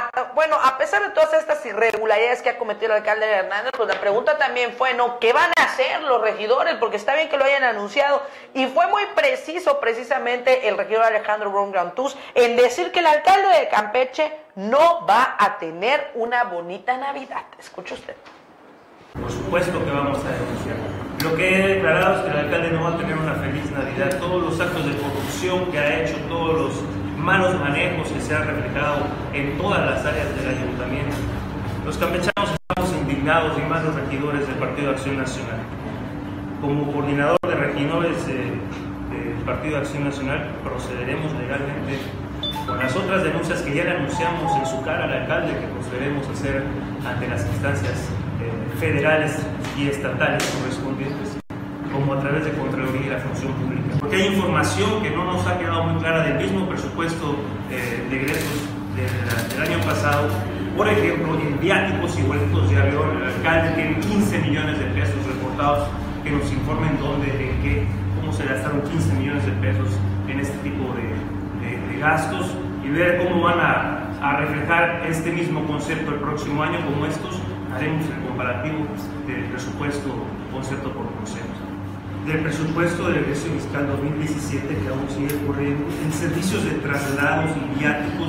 a pesar de todas estas irregularidades que ha cometido el alcalde Hernández, pues la pregunta también fue, ¿no? ¿Qué van a hacer los regidores? Porque está bien que lo hayan anunciado, y fue muy preciso precisamente el regidor Alejandro Brongrantús en decir que el alcalde de Campeche no va a tener una bonita Navidad. Escuche usted. Por supuesto que vamos a denunciar. Lo que he declarado es que el alcalde no va a tener una feliz Navidad. Todos los actos de corrupción que ha hecho, todos los malos manejos que se han reflejado en todas las áreas del ayuntamiento. Los campechanos estamos indignados, y más los regidores del Partido de Acción Nacional. Como coordinador de regidores del Partido de Acción Nacional, procederemos legalmente con las otras denuncias que ya le anunciamos en su cara al alcalde, que procederemos a hacer ante las instancias federales y estatales correspondientes, como a través de Contraloría y la Función Pública. Porque hay información que no nos ha quedado muy clara del mismo presupuesto de egresos del año pasado. Por ejemplo, en viáticos y boletos de avión, el alcalde tiene 15 millones de pesos reportados que nos informen dónde, en qué, cómo se gastaron 15 millones de pesos en este tipo de gastos y ver cómo van a reflejar este mismo concepto el próximo año. Como estos, haremos el comparativo del presupuesto concepto por concepto. Del presupuesto del ejercicio fiscal 2017 que aún sigue corriendo, en servicios de traslados y viáticos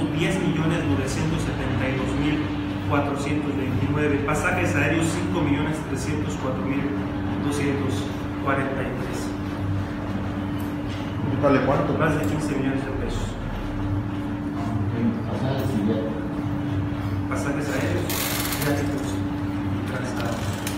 10.972.429, pasajes aéreos 5.304.243. ¿Vale cuánto? Más de 15 millones de pesos. Pasajes aéreos, viáticos y traslados.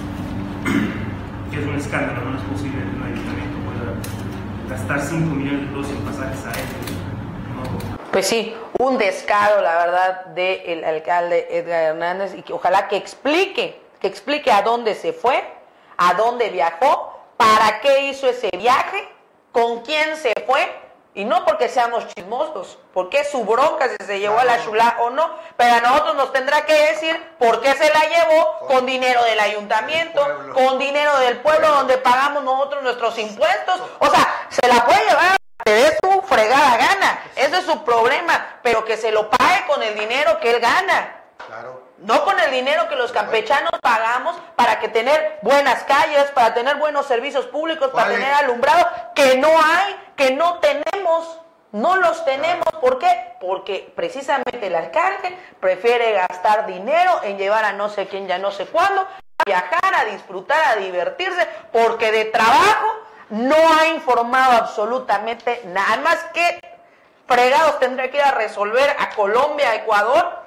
Que es un escándalo, no es posible que un ayuntamiento pueda gastar 5 millones de pesos en pasajes aéreos. No. Pues sí, un descaro, la verdad, del alcalde Edgar Hernández, y que ojalá que explique a dónde se fue, a dónde viajó, para qué hizo ese viaje, con quién se fue, y no porque seamos chismosos, porque es su bronca si se llevó a la chulá o no, pero a nosotros nos tendrá que decir por qué se la llevó con dinero del ayuntamiento, con dinero del pueblo donde pagamos nosotros nuestros impuestos. O sea, se la puede llevar de su fregada gana, ese es su problema, pero que se lo pague con el dinero que él gana. Claro. No con el dinero que los campechanos pagamos para que tener buenas calles, para tener buenos servicios públicos, para tener alumbrado, que no hay, que no tenemos, no los tenemos. ¿Por qué? Porque precisamente el alcalde prefiere gastar dinero en llevar a no sé quién, ya no sé cuándo, a viajar, a disfrutar, a divertirse, porque de trabajo no ha informado absolutamente nada más. Que fregados tendría que ir a resolver a Colombia, a Ecuador,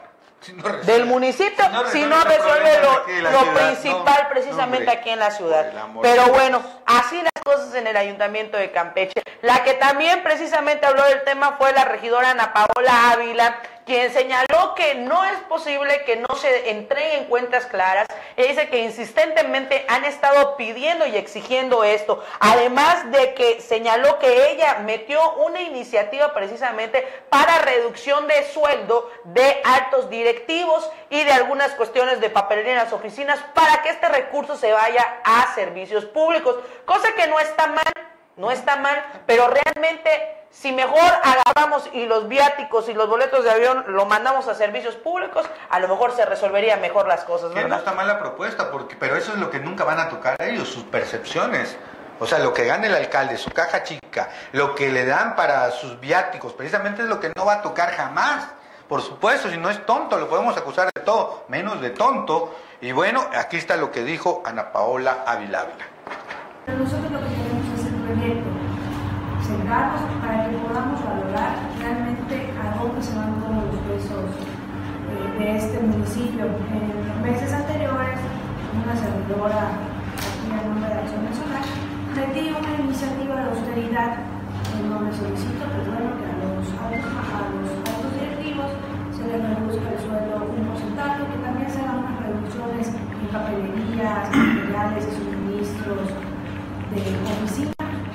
del municipio, si no resuelve lo principal precisamente aquí en la ciudad. Pero bueno, así las cosas en el ayuntamiento de Campeche. La que también precisamente habló del tema fue la regidora Ana Paola Ávila, quien señaló que no es posible que no se entreguen cuentas claras. Ella dice que insistentemente han estado pidiendo y exigiendo esto, además de que señaló que ella metió una iniciativa precisamente para reducción de sueldo de altos directivos y de algunas cuestiones de papelería en las oficinas para que este recurso se vaya a servicios públicos, cosa que no está mal, pero realmente si mejor agarramos y los viáticos y los boletos de avión lo mandamos a servicios públicos, a lo mejor se resolverían mejor las cosas, ¿verdad? Que no está mal la propuesta, pero eso es lo que nunca van a tocar a ellos, sus percepciones. O sea, lo que gana el alcalde, su caja chica, lo que le dan para sus viáticos, precisamente es lo que no va a tocar jamás. Por supuesto, si no es tonto, lo podemos acusar de todo, menos de tonto. Y bueno, aquí está lo que dijo Ana Paola Ávila. Nosotros lo que queremos es el proyecto, sentarnos para que podamos valorar realmente a dónde se van todos los pesos de este municipio. En los meses anteriores, una servidora aquí en nombre de Acción Nacional metí una iniciativa de austeridad en donde solicito que, bueno, que a los altos directivos se les reduzca el sueldo un porcentaje, que también se hagan unas reducciones en papelerías, materiales y suministros de oficina,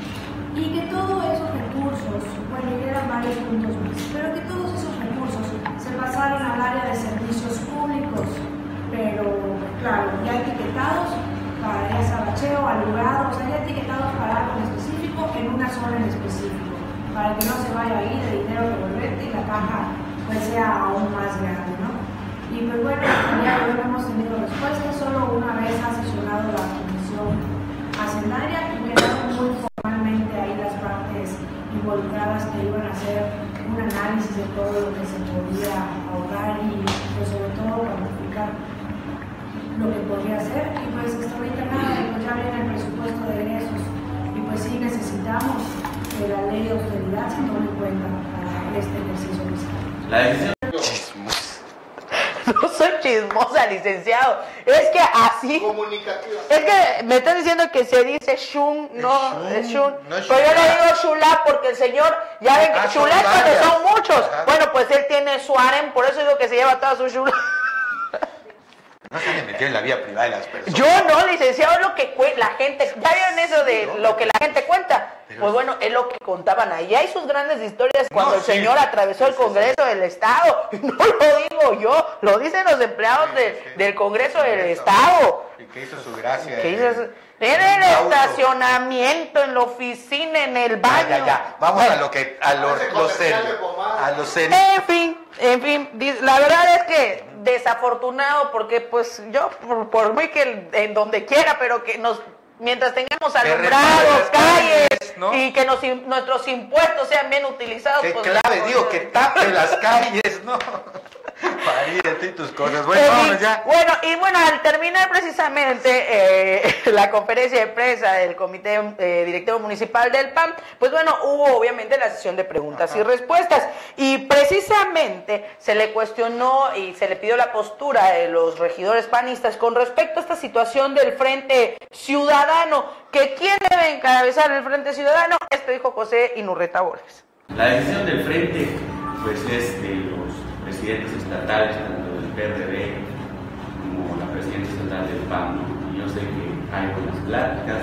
y que todos esos recursos, bueno, eran varios puntos más, pero que todos esos recursos se pasaron al área de servicios públicos, pero claro, ya etiquetados para el sabacheo, alugado, o sea, ya etiquetados para algo en específico, en una zona en específico, para que no se vaya a ir de dinero revolvente y la caja pues sea aún más grande, ¿no? Y pues bueno, ya no hemos tenido respuesta, solo una vez ha sesionado la comisión hacendaria, y quedaron muy formalmente ahí las partes involucradas que iban a hacer un análisis de todo lo que se podía ahorrar y pues sobre todo cuantificar lo que podría hacer. Y pues hasta ahorita nada, y pues ya viene el presupuesto de egresos, y pues sí necesitamos que la ley de austeridad se tome en cuenta para este ejercicio fiscal. La decisión. No soy chismosa, licenciado. Es que así. Comunicativa. Es que me están diciendo que se dice shun, no es shun. No es pero yo shulá. le digo shulá porque el señor, ya ven que shulá es cuando son muchos. Ajá. Bueno, pues él tiene su harem, por eso digo que se lleva toda su shulá. No se le metió en la vida privada de las personas. Yo no, licenciado, es lo que la gente. ¿Ya vieron eso de lo que la gente cuenta? Pues bueno, es lo que contaban ahí. Hay sus grandes historias cuando el señor atravesó el Congreso del Estado. No lo digo yo, lo dicen los empleados del Congreso del Estado. Y que hizo su gracia. Que En el estacionamiento, en la oficina, en el baño. Ya. Vamos a lo serio. A lo serio. En fin, la verdad es que desafortunado porque pues yo, por mí que en donde quiera, pero que mientras tengamos alumbrados, calles, ¿no? Y que nuestros impuestos sean bien utilizados. Qué pues, clave, digo, que tape las calles, ¿no? Parídate y tus cosas. Bueno, vámonos ya. Bueno, al terminar precisamente la conferencia de prensa del Comité Directivo Municipal del PAN, pues bueno, hubo obviamente la sesión de preguntas y respuestas. Y precisamente se le cuestionó y se le pidió la postura de los regidores panistas con respecto a esta situación del Frente Ciudadano. ¿Que quién debe encabezar el Frente Ciudadano? Esto dijo José Inurreta Borges. La decisión del Frente, pues es de los presidentes estatales, tanto del PRD como la presidenta estatal del PAN, ¿no? Y yo sé que hay buenas pláticas,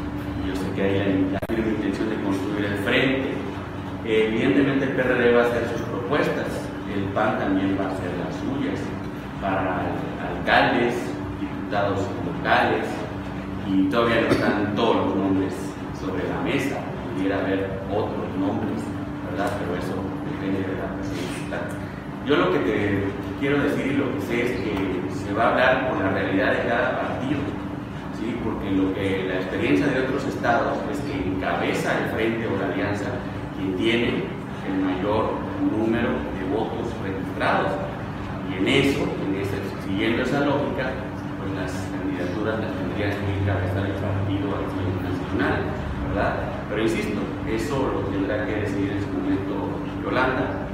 y yo sé que hay la firme intención de construir el frente. Evidentemente el PRD va a hacer sus propuestas, el PAN también va a hacer las suyas para alcaldes, diputados locales, y todavía no están todos los nombres sobre la mesa, pudiera haber otros nombres, ¿verdad? Pero eso depende de la presidencia. Yo lo que te quiero decir y lo que sé es que se va a hablar con la realidad de cada partido, ¿sí? Porque la experiencia de otros estados es que encabeza el frente o la alianza quien tiene el mayor número de votos registrados. Y siguiendo esa lógica, pues las candidaturas las tendría que encabezar el partido Acción Nacional, ¿verdad? Pero insisto, eso lo tendrá que decidir en su momento Yolanda.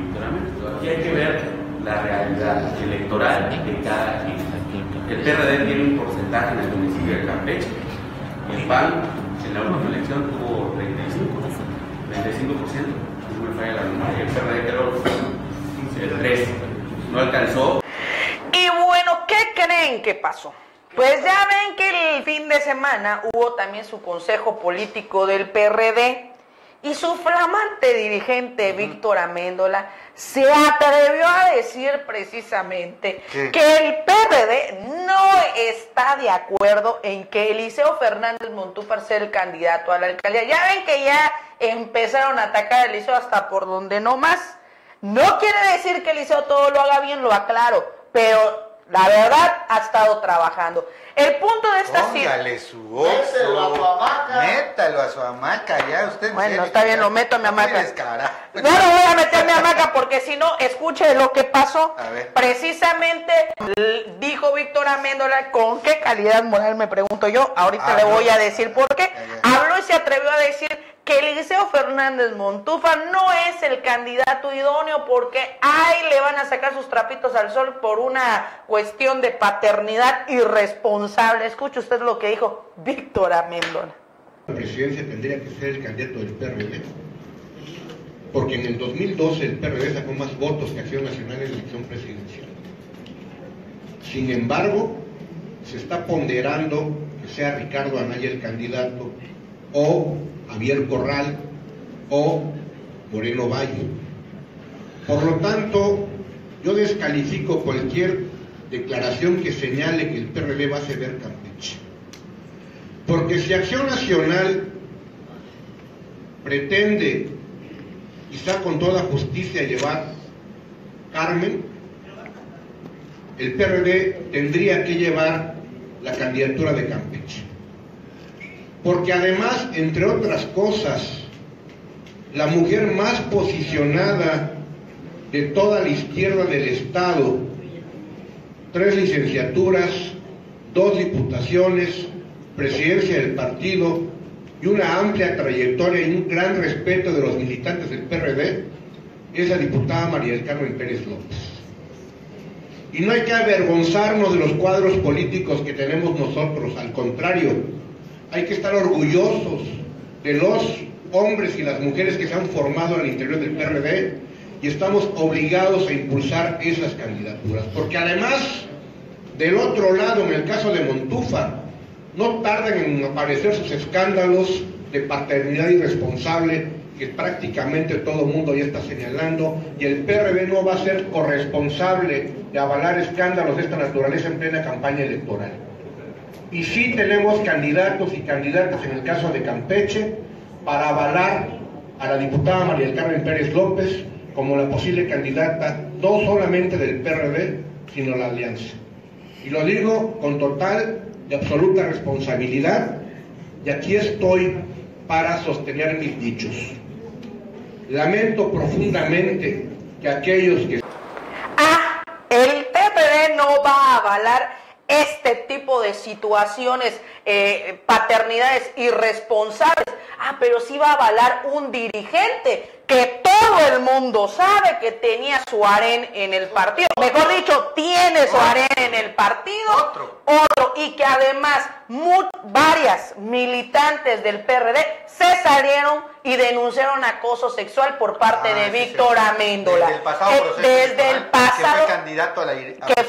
Aquí hay que ver la realidad electoral de cada quien. El PRD tiene un porcentaje en el municipio de Campeche. El PAN en la última elección tuvo 35%, no me falla la memoria. El PRD creo el 3%, no alcanzó. Y bueno, ¿qué creen que pasó? Pues ya ven que el fin de semana hubo también su consejo político del PRD. Y su flamante dirigente Víctor Amendola se atrevió a decir precisamente que el PRD no está de acuerdo en que Eliseo Fernández Montúfar sea el candidato a la alcaldía. Ya ven que ya empezaron a atacar a Eliseo hasta por donde no más. No quiere decir que Eliseo todo lo haga bien, lo aclaro, pero la verdad ha estado trabajando. El punto de esta Póngale su oso. Métalo a su hamaca ya, usted. Bueno, está bien, lo meto a mi hamaca. No lo voy a meter a mi hamaca porque si no, escuche lo que pasó. Precisamente dijo Víctor Amendola, ¿con qué calidad moral me pregunto yo? Ahorita le voy a decir por qué. Habló y se atrevió a decir que Eliseo Fernández Montúfar no es el candidato idóneo porque ahí le van a sacar sus trapitos al sol por una cuestión de paternidad irresponsable. Escuche usted lo que dijo Víctor Amendola. La presidencia tendría que ser el candidato del PRD, porque en el 2012 el PRD sacó más votos que Acción Nacional en la elección presidencial. Sin embargo, se está ponderando que sea Ricardo Anaya el candidato o Javier Corral o Moreno Valle. Por lo tanto, yo descalifico cualquier declaración que señale que el PRD va a ceder Campeche. Porque si Acción Nacional pretende, quizá con toda justicia, llevar Carmen, el PRD tendría que llevar la candidatura de Campeche. Porque además, entre otras cosas, la mujer más posicionada de toda la izquierda del Estado, 3 licenciaturas, 2 diputaciones, presidencia del partido y una amplia trayectoria y un gran respeto de los militantes del PRD, es la diputada María del Carmen Pérez López. Y no hay que avergonzarnos de los cuadros políticos que tenemos nosotros, al contrario, hay que estar orgullosos de los hombres y las mujeres que se han formado al interior del PRD y estamos obligados a impulsar esas candidaturas. Porque además, del otro lado, en el caso de Montúfar, no tardan en aparecer sus escándalos de paternidad irresponsable que prácticamente todo el mundo ya está señalando, y el PRD no va a ser corresponsable de avalar escándalos de esta naturaleza en plena campaña electoral. y sí tenemos candidatos y candidatas en el caso de Campeche para avalar a la diputada María del Carmen Pérez López como la posible candidata no solamente del PRD, sino la alianza. Y lo digo con total y absoluta responsabilidad, y aquí estoy para sostener mis dichos. Lamento profundamente que aquellos que... El PRD no va a avalar este tipo de situaciones, paternidades irresponsables. Pero sí va a avalar un dirigente que todo el mundo sabe que tenía su harén en el partido. Mejor dicho, tiene su harén en el partido. Otro. Y que además varias militantes del PRD se salieron y denunciaron acoso sexual por parte de Víctor Amendola. Desde el pasado proceso. Desde el pasado. Que fue candidato a la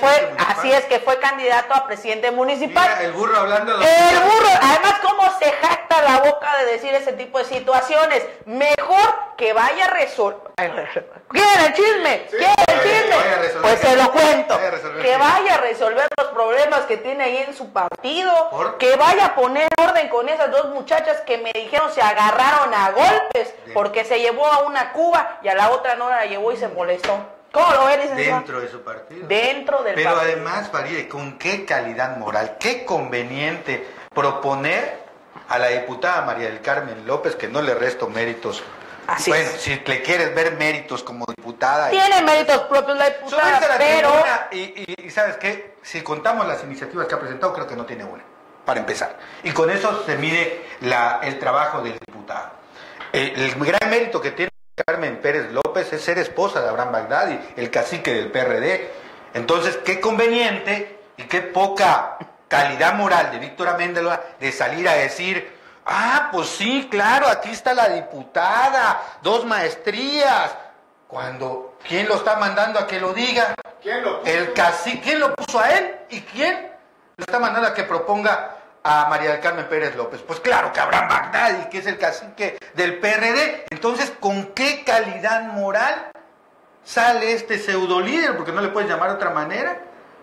así es, que fue candidato a presidente municipal. Mira, el burro hablando de... El burro, además, cómo se jacta la boca de decir ese tipo de situaciones. Mejor que vaya a resolver. ¿Quieren el chisme? Sí, ¿Quieren el chisme? Pues se lo cuento. Que vaya a resolver los problemas que tiene ahí en su partido. Que vaya a poner orden con esas dos muchachas que me dijeron se agarraron a golpes porque se llevó a una Cuba y a la otra no la llevó y se molestó. ¿Cómo lo ves, licenciado? Dentro de su partido. Dentro del partido. partido. Además, Faride, ¿con qué calidad moral? Qué conveniente proponer a la diputada María del Carmen López, que no le resto méritos. Así bueno, es. si le quieres ver méritos como diputada... Tiene méritos propios la diputada, pero... Y ¿sabes qué? Si contamos las iniciativas que ha presentado, creo que no tiene una, para empezar. Y con eso se mide el trabajo del diputado. El gran mérito que tiene Carmen Pérez López es ser esposa de Abraham Bagdadi, el cacique del PRD. Entonces, qué conveniente y qué poca calidad moral de Víctor Amendola de salir a decir... pues sí, claro, aquí está la diputada, 2 maestrías. Cuando, ¿quién lo está mandando a que lo diga? ¿Quién lo puso? El cacique, ¿quién lo puso a él? ¿Y quién lo está mandando a que proponga a María del Carmen Pérez López? Pues claro que Abraham Bagdadi, que es el cacique del PRD. Entonces, ¿con qué calidad moral sale este pseudo líder, porque no le puedes llamar de otra manera,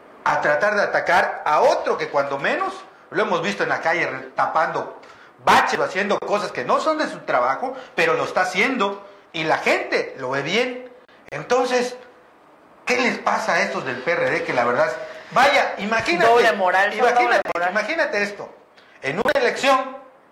a tratar de atacar a otro que cuando menos lo hemos visto en la calle tapando baches o haciendo cosas que no son de su trabajo, pero lo está haciendo y la gente lo ve bien? Entonces, ¿qué les pasa a estos del PRD que la verdad, vaya, imagínate, doble moral, imagínate esto, en una elección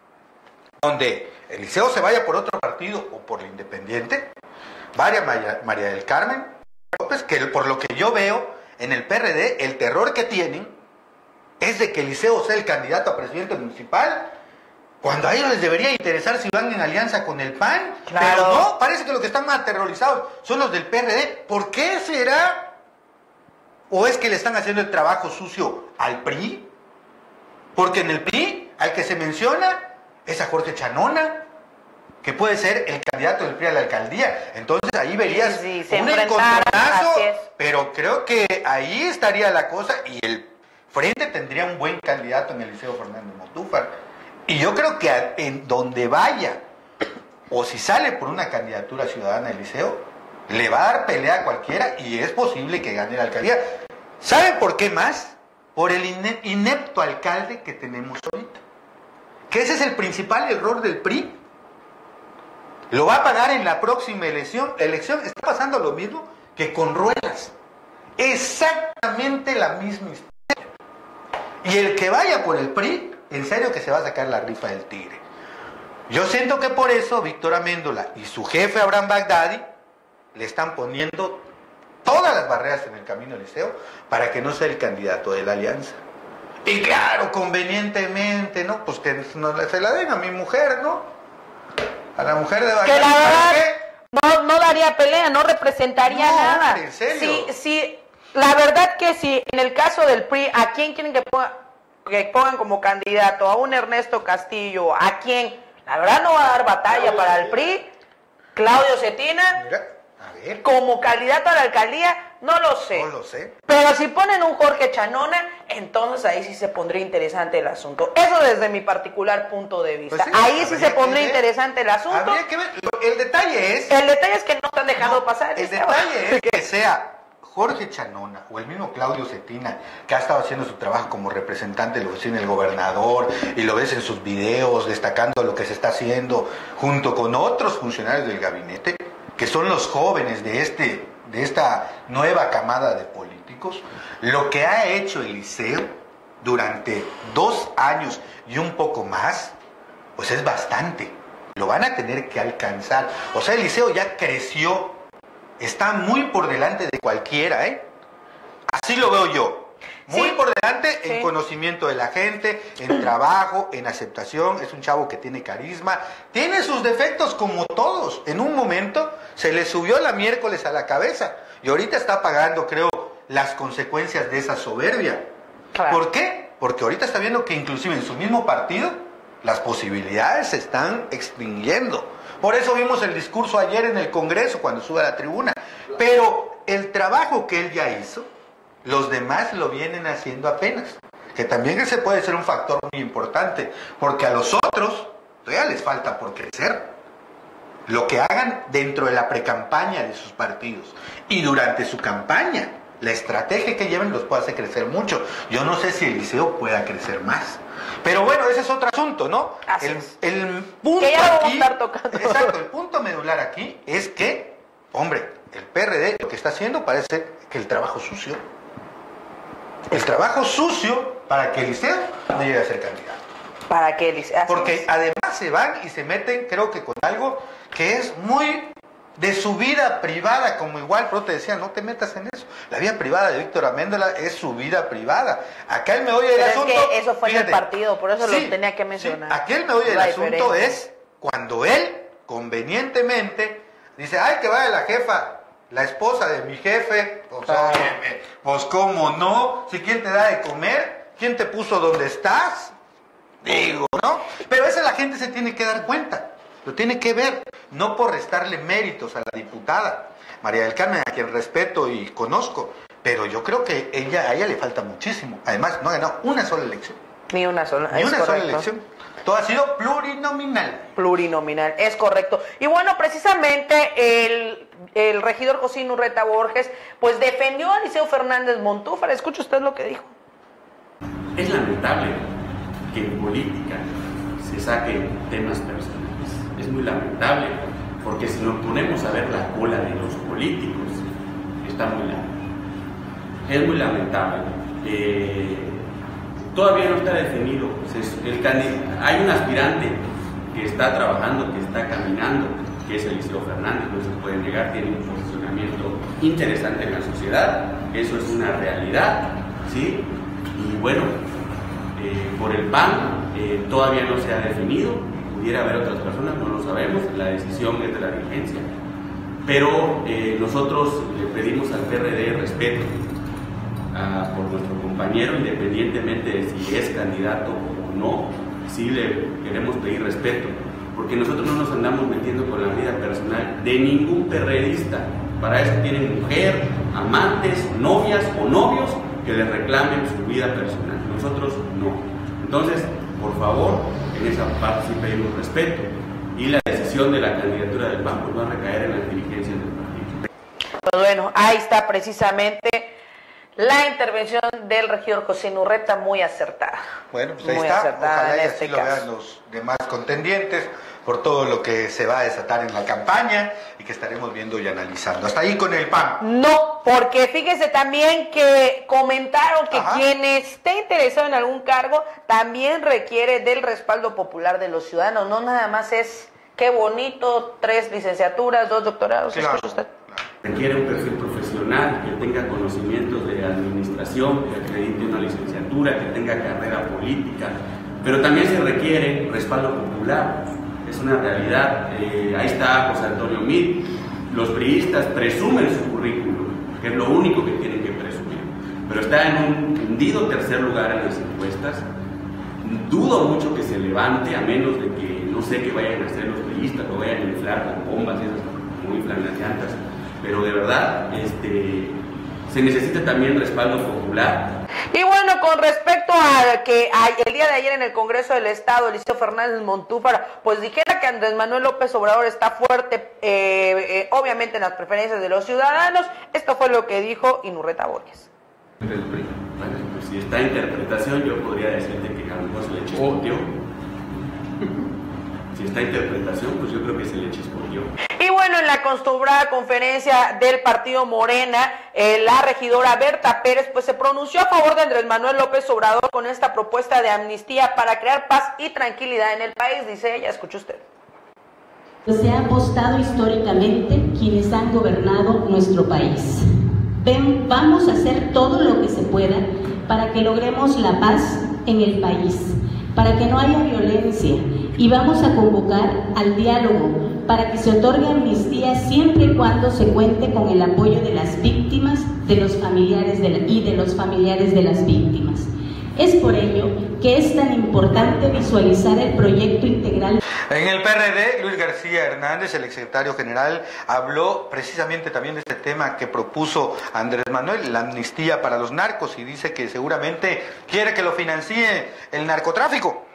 donde Eliseo se vaya por otro partido o por el Independiente, vaya María del Carmen López, que por lo que yo veo en el PRD, el terror que tienen es de que Eliseo sea el candidato a presidente municipal, cuando a ellos les debería interesar si van en alianza con el PAN. Claro. Pero no, parece que los que están más aterrorizados son los del PRD. ¿Por qué será? ¿O es que le están haciendo el trabajo sucio al PRI? Porque en el PRI, al que se menciona, es a Jorge Chanona, que puede ser el candidato del PRI a la alcaldía. Entonces ahí verías un encontronazo, pero creo que ahí estaría la cosa y el frente tendría un buen candidato en Eliseo Fernández Motúfar. Y yo creo que en donde vaya, o si sale por una candidatura ciudadana Eliseo, le va a dar pelea a cualquiera y es posible que gane la alcaldía. ¿Saben por qué más? Por el inepto alcalde que tenemos ahorita. Que ese es el principal error del PRI. Lo va a pagar en la próxima elección. Está pasando lo mismo que con Ruelas. Exactamente la misma historia. Y el que vaya por el PRI, en serio que se va a sacar la rifa del tigre. Yo siento que por eso Víctor Amendola y su jefe Abraham Bagdadi le están poniendo todas las barreras en el camino del Eliseo para que no sea el candidato de la alianza. Y claro, convenientemente, ¿no? Pues que se la den a mi mujer, ¿no? A la mujer de Bagdadi. Que la verdad no daría pelea, no representaría nada. Hombre, ¿en serio? Sí, la verdad que si en el caso del PRI, ¿a quién quieren que pongan como candidato? ¿A un Ernesto Castillo? ¿A quién? La verdad no va a dar batalla para el PRI. Claudio Cetina. Mira, a ver. Como candidato a la alcaldía, no lo sé. No lo sé. Pero si ponen un Jorge Chanona, entonces ahí sí se pondría interesante el asunto. Eso desde mi particular punto de vista. Pues sí, ahí sí se pondría interesante el asunto. Habría que ver. El detalle es... El detalle es que no están dejando pasar. El detalle es que sea Jorge Chanona o el mismo Claudio Cetina, que ha estado haciendo su trabajo como representante de la oficina del gobernador, y lo ves en sus videos destacando lo que se está haciendo junto con otros funcionarios del gabinete, que son los jóvenes de esta nueva camada de políticos, lo que ha hecho Eliseo durante 2 años y un poco más, pues es bastante. Lo van a tener que alcanzar. O sea, Eliseo ya creció, está muy por delante de cualquiera, ¿eh? Así lo veo yo. Muy por delante en conocimiento de la gente, en trabajo, en aceptación. Es un chavo que tiene carisma, tiene sus defectos como todos. En un momento se le subió la miércoles a la cabeza y ahorita está pagando, creo, las consecuencias de esa soberbia. Claro. ¿Por qué? Porque ahorita está viendo que inclusive en su mismo partido las posibilidades se están extinguiendo. Por eso vimos el discurso ayer en el Congreso cuando sube a la tribuna. Pero el trabajo que él ya hizo, los demás lo vienen haciendo apenas. Que también ese puede ser un factor muy importante, porque a los otros todavía les falta por crecer. Lo que hagan dentro de la precampaña de sus partidos y durante su campaña, la estrategia que lleven los puede hacer crecer mucho. Yo no sé si Eliseo pueda crecer más. Pero bueno, ese es otro asunto, ¿no? El punto que ya aquí, estar tocando. Exacto, el punto medular aquí es que, hombre, el PRD lo que está haciendo parece que el trabajo sucio. El trabajo sucio para que Eliseo no llegue a ser candidato. Para que Eliseo... Porque además se van y se meten, creo que con algo que es muy de su vida privada, como igual, pero te decía, no te metas en eso. La vida privada de Víctor Améndola es su vida privada. Acá el meollo del asunto... Es que eso fue en el partido, por eso lo tenía que mencionar. Aquí el meollo del asunto es cuando él, convenientemente, dice, ay, que vaya la jefa, la esposa de mi jefe, pues, óyeme, pues cómo no, si quién te da de comer, quién te puso donde estás, digo, ¿no? Pero eso la gente se tiene que dar cuenta. Lo tiene que ver, no por restarle méritos a la diputada María del Carmen, a quien respeto y conozco, pero yo creo que a ella le falta muchísimo. Además, no ha ganado una sola elección. Ni una sola. Ni una sola elección. Todo ha sido plurinominal. Plurinominal, es correcto. Y bueno, precisamente el regidor José Inurreta Borges, pues defendió a Eliseo Fernández Montúfar. Escuche usted lo que dijo. Es lamentable que en política se saquen temas personales. Es muy lamentable, porque si nos ponemos a ver la cola de los políticos, está muy larga. Es muy lamentable. Todavía no está definido. Hay un aspirante que está trabajando, que está caminando, que es Eliseo Fernández, no se puede negar, tiene un posicionamiento interesante en la sociedad, eso es una realidad, ¿sí? Y bueno, por el PAN todavía no se ha definido. Pudiera haber otras personas, no lo sabemos, la decisión es de la dirigencia. Pero nosotros le pedimos al PRD respeto por nuestro compañero, independientemente de si es candidato o no, sí le queremos pedir respeto, porque nosotros no nos andamos metiendo con la vida personal de ningún perredista. Para eso tienen mujer, amantes, novias o novios que le reclamen su vida personal. Nosotros no. Entonces, por favor, en esa parte sí pedimos respeto, y la decisión de la candidatura del PAN pues va a recaer en las dirigencias del partido. Pues bueno, ahí está precisamente la intervención del regidor José Inurreta, muy acertada. Bueno, pues ahí está, ojalá y así lo vean los demás contendientes, por todo lo que se va a desatar en la campaña y que estaremos viendo y analizando. Hasta ahí con el PAN. No, porque fíjese también que comentaron que quien esté interesado en algún cargo también requiere del respaldo popular de los ciudadanos. No nada más es, qué bonito, 3 licenciaturas, 2 doctorados. Claro. ¿Escucha usted? Requiere un perfil profesional, que tenga conocimientos de administración, que acredite una licenciatura, que tenga carrera política, pero también se requiere respaldo popular. Es una realidad. Ahí está José Antonio Meade. Los priistas presumen su currículum, que es lo único que tienen que presumir, pero está en un hundido tercer lugar en las encuestas. Dudo mucho que se levante, a menos de que no sé qué vayan a hacer los priistas, lo vayan a inflar con bombas y esas, como inflan las llantas. Pero de verdad, se necesita también respaldo popular. Y bueno, con respecto a que el día de ayer en el Congreso del Estado, Eliseo Fernández Montúfar, pues dijera que Andrés Manuel López Obrador está fuerte, obviamente en las preferencias de los ciudadanos, esto fue lo que dijo Inurreta Borges. Bueno, pues si está interpretación, yo podría decirte que a lo mejor se le chispoteó. Si está interpretación, pues yo creo que se le chispoteó. Y bueno, en la acostumbrada conferencia del partido Morena, la regidora Berta Pérez pues se pronunció a favor de Andrés Manuel López Obrador con esta propuesta de amnistía para crear paz y tranquilidad en el país, dice ella. Escuche usted. Se ha apostado históricamente quienes han gobernado nuestro país. Vamos a hacer todo lo que se pueda para que logremos la paz en el país, para que no haya violencia, y vamos a convocar al diálogo para que se otorgue amnistía siempre y cuando se cuente con el apoyo de las víctimas, de los familiares y de los familiares de las víctimas. Es por ello que es tan importante visualizar el proyecto integral. En el PRD, Luis García Hernández, el exsecretario general, habló precisamente también de este tema que propuso Andrés Manuel, la amnistía para los narcos, y dice que seguramente quiere que lo financie el narcotráfico.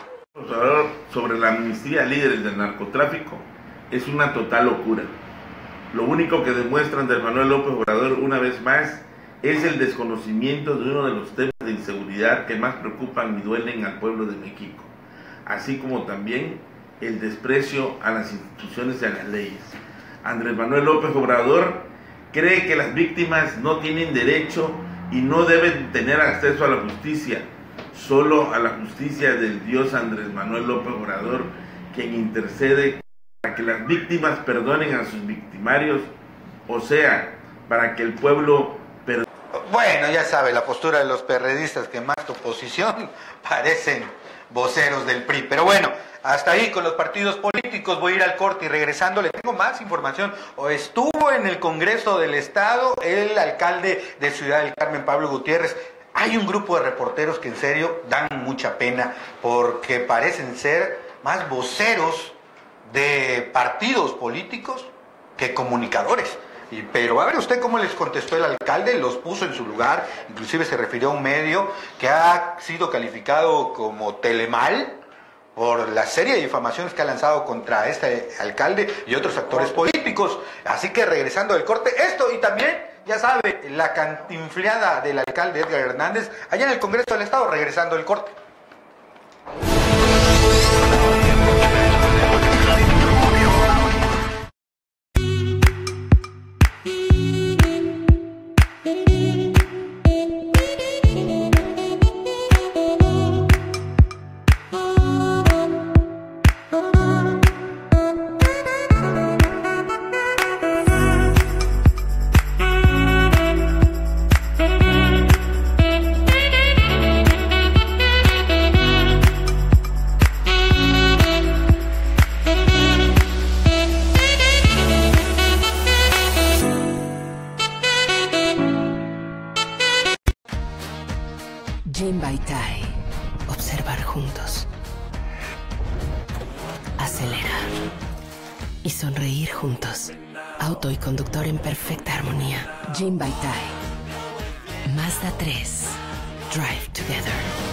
Sobre la amnistía a líderes del narcotráfico es una total locura. Lo único que demuestra Andrés Manuel López Obrador una vez más es el desconocimiento de uno de los temas de inseguridad que más preocupan y duelen al pueblo de México, así como también el desprecio a las instituciones y a las leyes. Andrés Manuel López Obrador cree que las víctimas no tienen derecho y no deben tener acceso a la justicia, solo a la justicia del Dios Andrés Manuel López Obrador, quien intercede para que las víctimas perdonen a sus victimarios, o sea, para que el pueblo perdone. Bueno, ya sabe, la postura de los perredistas que más que oposición parecen voceros del PRI. Pero bueno, hasta ahí con los partidos políticos. Voy a ir al corte y regresando le tengo más información. Estuvo en el Congreso del Estado el alcalde de Ciudad del Carmen, Pablo Gutiérrez. Hay un grupo de reporteros que en serio dan mucha pena porque parecen ser más voceros de partidos políticos que comunicadores. Pero a ver usted cómo les contestó el alcalde, los puso en su lugar, inclusive se refirió a un medio que ha sido calificado como Telemal por la serie de difamaciones que ha lanzado contra este alcalde y otros actores políticos. Así que regresando del corte, esto y también, ya sabe, la cantinfleada del alcalde Edgar Hernández allá en el Congreso del Estado, regresando del corte. Jim Baitai. Observar juntos. Acelerar. Y sonreír juntos. Auto y conductor en perfecta armonía. Jim Baitai. Mazda 3. Drive together.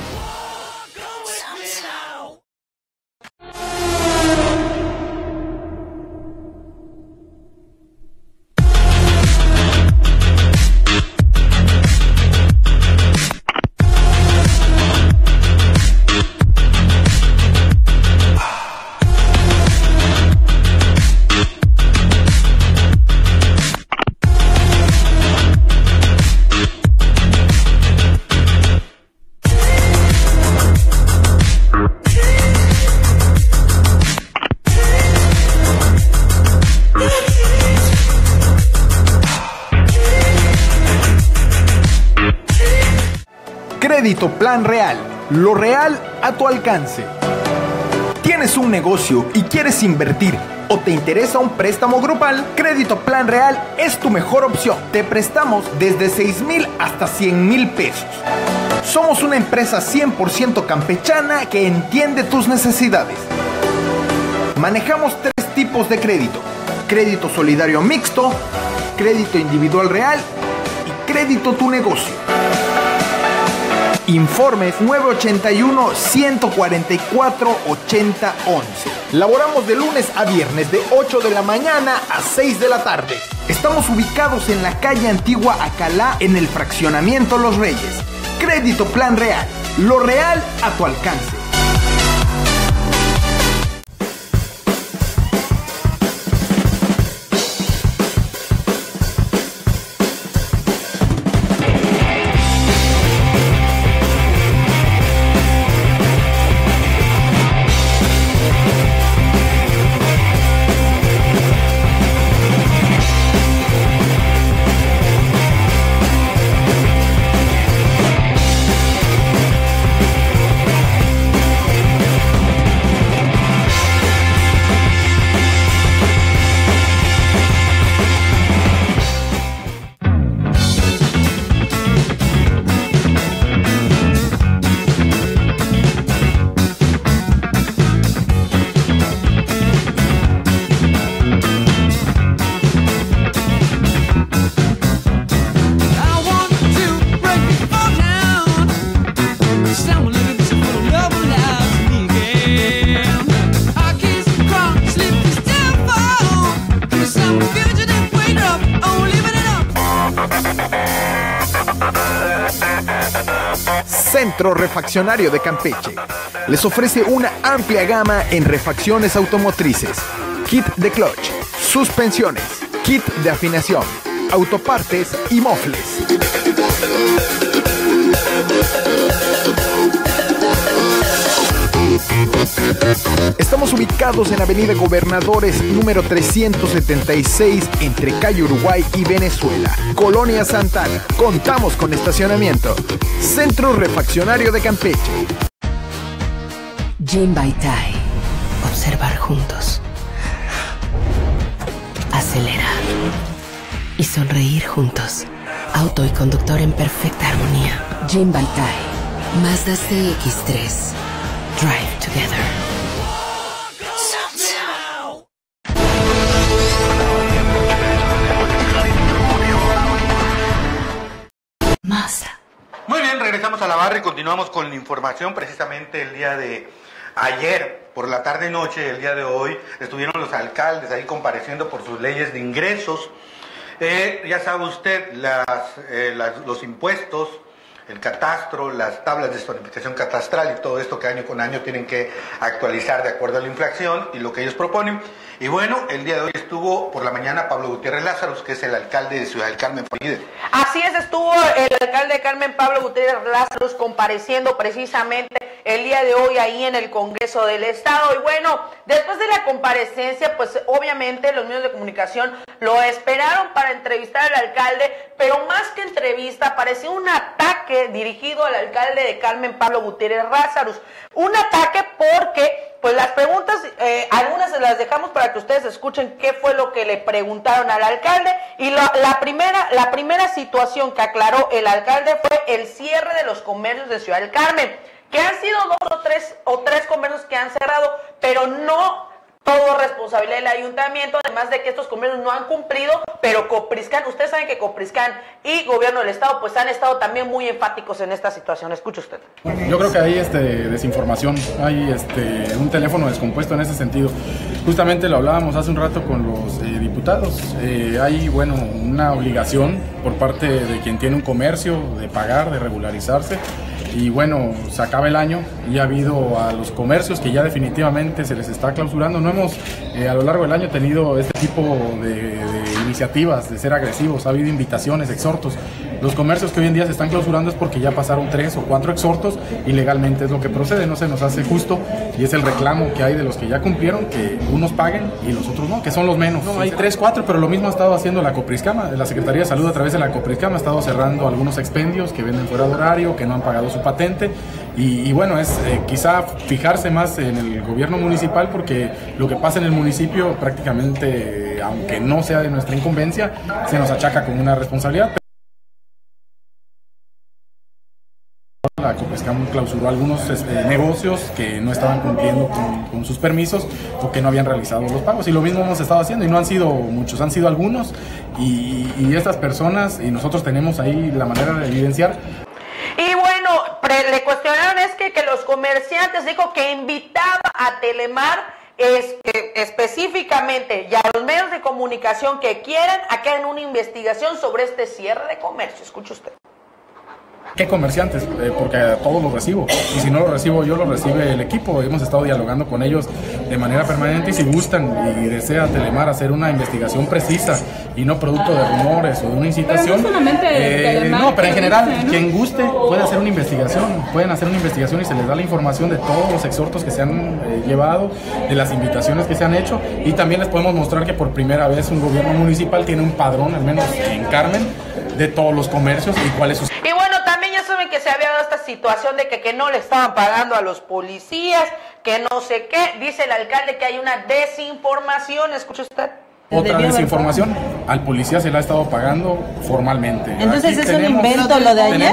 Crédito Plan Real, lo real a tu alcance. ¿Tienes un negocio y quieres invertir o te interesa un préstamo grupal? Crédito Plan Real es tu mejor opción. Te prestamos desde 6,000 hasta 100,000 pesos. Somos una empresa 100% campechana que entiende tus necesidades. Manejamos 3 tipos de crédito: crédito solidario mixto, crédito individual real y Crédito Tu Negocio. Informes 981-144-8011. Laboramos de lunes a viernes de 8 de la mañana a 6 de la tarde. Estamos ubicados en la calle Antigua Acalá, en el fraccionamiento Los Reyes. Crédito Plan Real. Lo real a tu alcance. Centro Refaccionario de Campeche les ofrece una amplia gama en refacciones automotrices, kit de clutch, suspensiones, kit de afinación, autopartes y mofles. Estamos ubicados en Avenida Gobernadores número 376 entre Calle Uruguay y Venezuela, Colonia Santana. Contamos con estacionamiento. Centro Refaccionario de Campeche. Jim Baitai. Observar juntos. Acelerar. Y sonreír juntos. Auto y conductor en perfecta armonía. Jim Baitai. Mazda CX-3. Drive together. Mazda. Muy bien, regresamos a la barra y continuamos con la información. Precisamente el día de ayer, por la tarde y noche, el día de hoy, estuvieron los alcaldes ahí compareciendo por sus leyes de ingresos. Ya sabe usted, los impuestos, el catastro, las tablas de zonificación catastral y todo esto que año con año tienen que actualizar de acuerdo a la inflación y lo que ellos proponen. Y bueno, el día de hoy estuvo por la mañana Pablo Gutiérrez Lázaros, que es el alcalde de Ciudad del Carmen. Así es, estuvo el alcalde de Carmen, Pablo Gutiérrez Lázaros, compareciendo precisamente el día de hoy ahí en el Congreso del Estado. Y bueno, después de la comparecencia, pues obviamente los medios de comunicación lo esperaron para entrevistar al alcalde, pero más que entrevista, parecía un ataque dirigido al alcalde de Carmen, Pablo Gutiérrez Lázaros. Un ataque porque pues las preguntas, algunas se las dejamos para que ustedes escuchen qué fue lo que le preguntaron al alcalde. Y la primera situación que aclaró el alcalde fue el cierre de los comercios de Ciudad del Carmen, que han sido dos o tres comercios que han cerrado, pero no todo responsabilidad del ayuntamiento, además de que estos comercios no han cumplido, pero Copriscan, ustedes saben que Copriscan y gobierno del estado pues han estado también muy enfáticos en esta situación. Escuche usted. Yo creo que hay desinformación, hay un teléfono descompuesto en ese sentido. Justamente lo hablábamos hace un rato con los diputados. Hay una obligación por parte de quien tiene un comercio de pagar, de regularizarse. Y bueno, se acaba el año y ha habido a los comercios que ya definitivamente se les está clausurando. No hemos a lo largo del año tenido este tipo de iniciativas de ser agresivos. Ha habido invitaciones, exhortos. Los comercios que hoy en día se están clausurando es porque ya pasaron 3 o 4 exhortos y legalmente es lo que procede. No se nos hace justo y es el reclamo que hay de los que ya cumplieron, que unos paguen y los otros no, que son los menos. No, hay 3, 4, pero lo mismo ha estado haciendo la Copriscama. La Secretaría de Salud a través de la Copriscama ha estado cerrando algunos expendios que venden fuera de horario, que no han pagado su patente y bueno, es quizá fijarse más en el gobierno municipal, porque lo que pasa en el municipio prácticamente, aunque no sea de nuestra incumbencia, se nos achaca como una responsabilidad. La Copescam clausuró algunos negocios que no estaban cumpliendo con sus permisos o que no habían realizado los pagos, y lo mismo hemos estado haciendo, y no han sido muchos, han sido algunos, y estas personas, y nosotros tenemos ahí la manera de evidenciar. Y bueno, le cuestionaron que los comerciantes, dijo que invitaba a Telemar específicamente y a los medios de comunicación que quieran a que hagan una investigación sobre este cierre de comercio. Escuche usted. ¿Qué comerciantes? Porque a todos los recibo, y si no lo recibo yo, lo recibe el equipo. Hemos estado dialogando con ellos de manera permanente, y si gustan y desea Telemar hacer una investigación precisa y no producto de rumores o de una incitación, pero no solamente Telemar, no, pero en general, quien guste puede hacer una investigación, pueden hacer una investigación y se les da la información de todos los exhortos que se han llevado, de las invitaciones que se han hecho, y también les podemos mostrar que por primera vez un gobierno municipal tiene un padrón, al menos en Carmen, de todos los comercios y cuál es su... Y bueno, también ya saben que se había dado esta situación de que no le estaban pagando a los policías, que no sé qué. Dice el alcalde que hay una desinformación. ¿Escucha usted? Otra desinformación, al policía se le ha estado pagando formalmente. Entonces es un invento lo de ayer.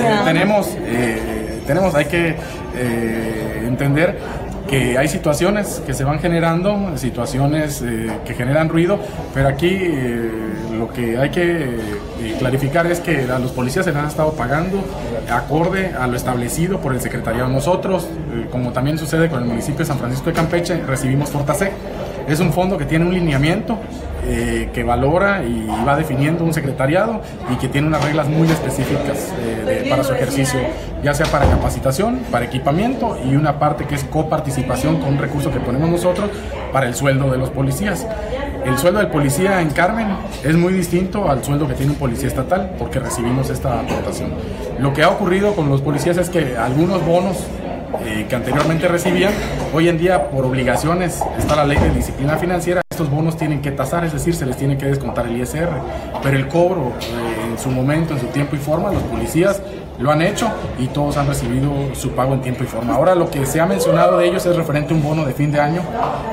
Tenemos, hay que entender que hay situaciones que se van generando, situaciones que generan ruido, pero aquí lo que hay que clarificar es que a los policías se les han estado pagando acorde a lo establecido por el secretariado. Nosotros, como también sucede con el municipio de San Francisco de Campeche, recibimos Fortasec. Es un fondo que tiene un lineamiento que valora y va definiendo un secretariado, y que tiene unas reglas muy específicas para su ejercicio, ya sea para capacitación, para equipamiento, y una parte que es coparticipación con un recurso que ponemos nosotros para el sueldo de los policías. El sueldo del policía en Carmen es muy distinto al sueldo que tiene un policía estatal, porque recibimos esta aportación. Lo que ha ocurrido con los policías es que algunos bonos que anteriormente recibían, hoy en día por obligaciones, está la ley de disciplina financiera, estos bonos tienen que tasar, es decir, se les tiene que descontar el ISR, pero el cobro en su momento, en su tiempo y forma, los policías lo han hecho y todos han recibido su pago en tiempo y forma. Ahora lo que se ha mencionado de ellos es referente a un bono de fin de año,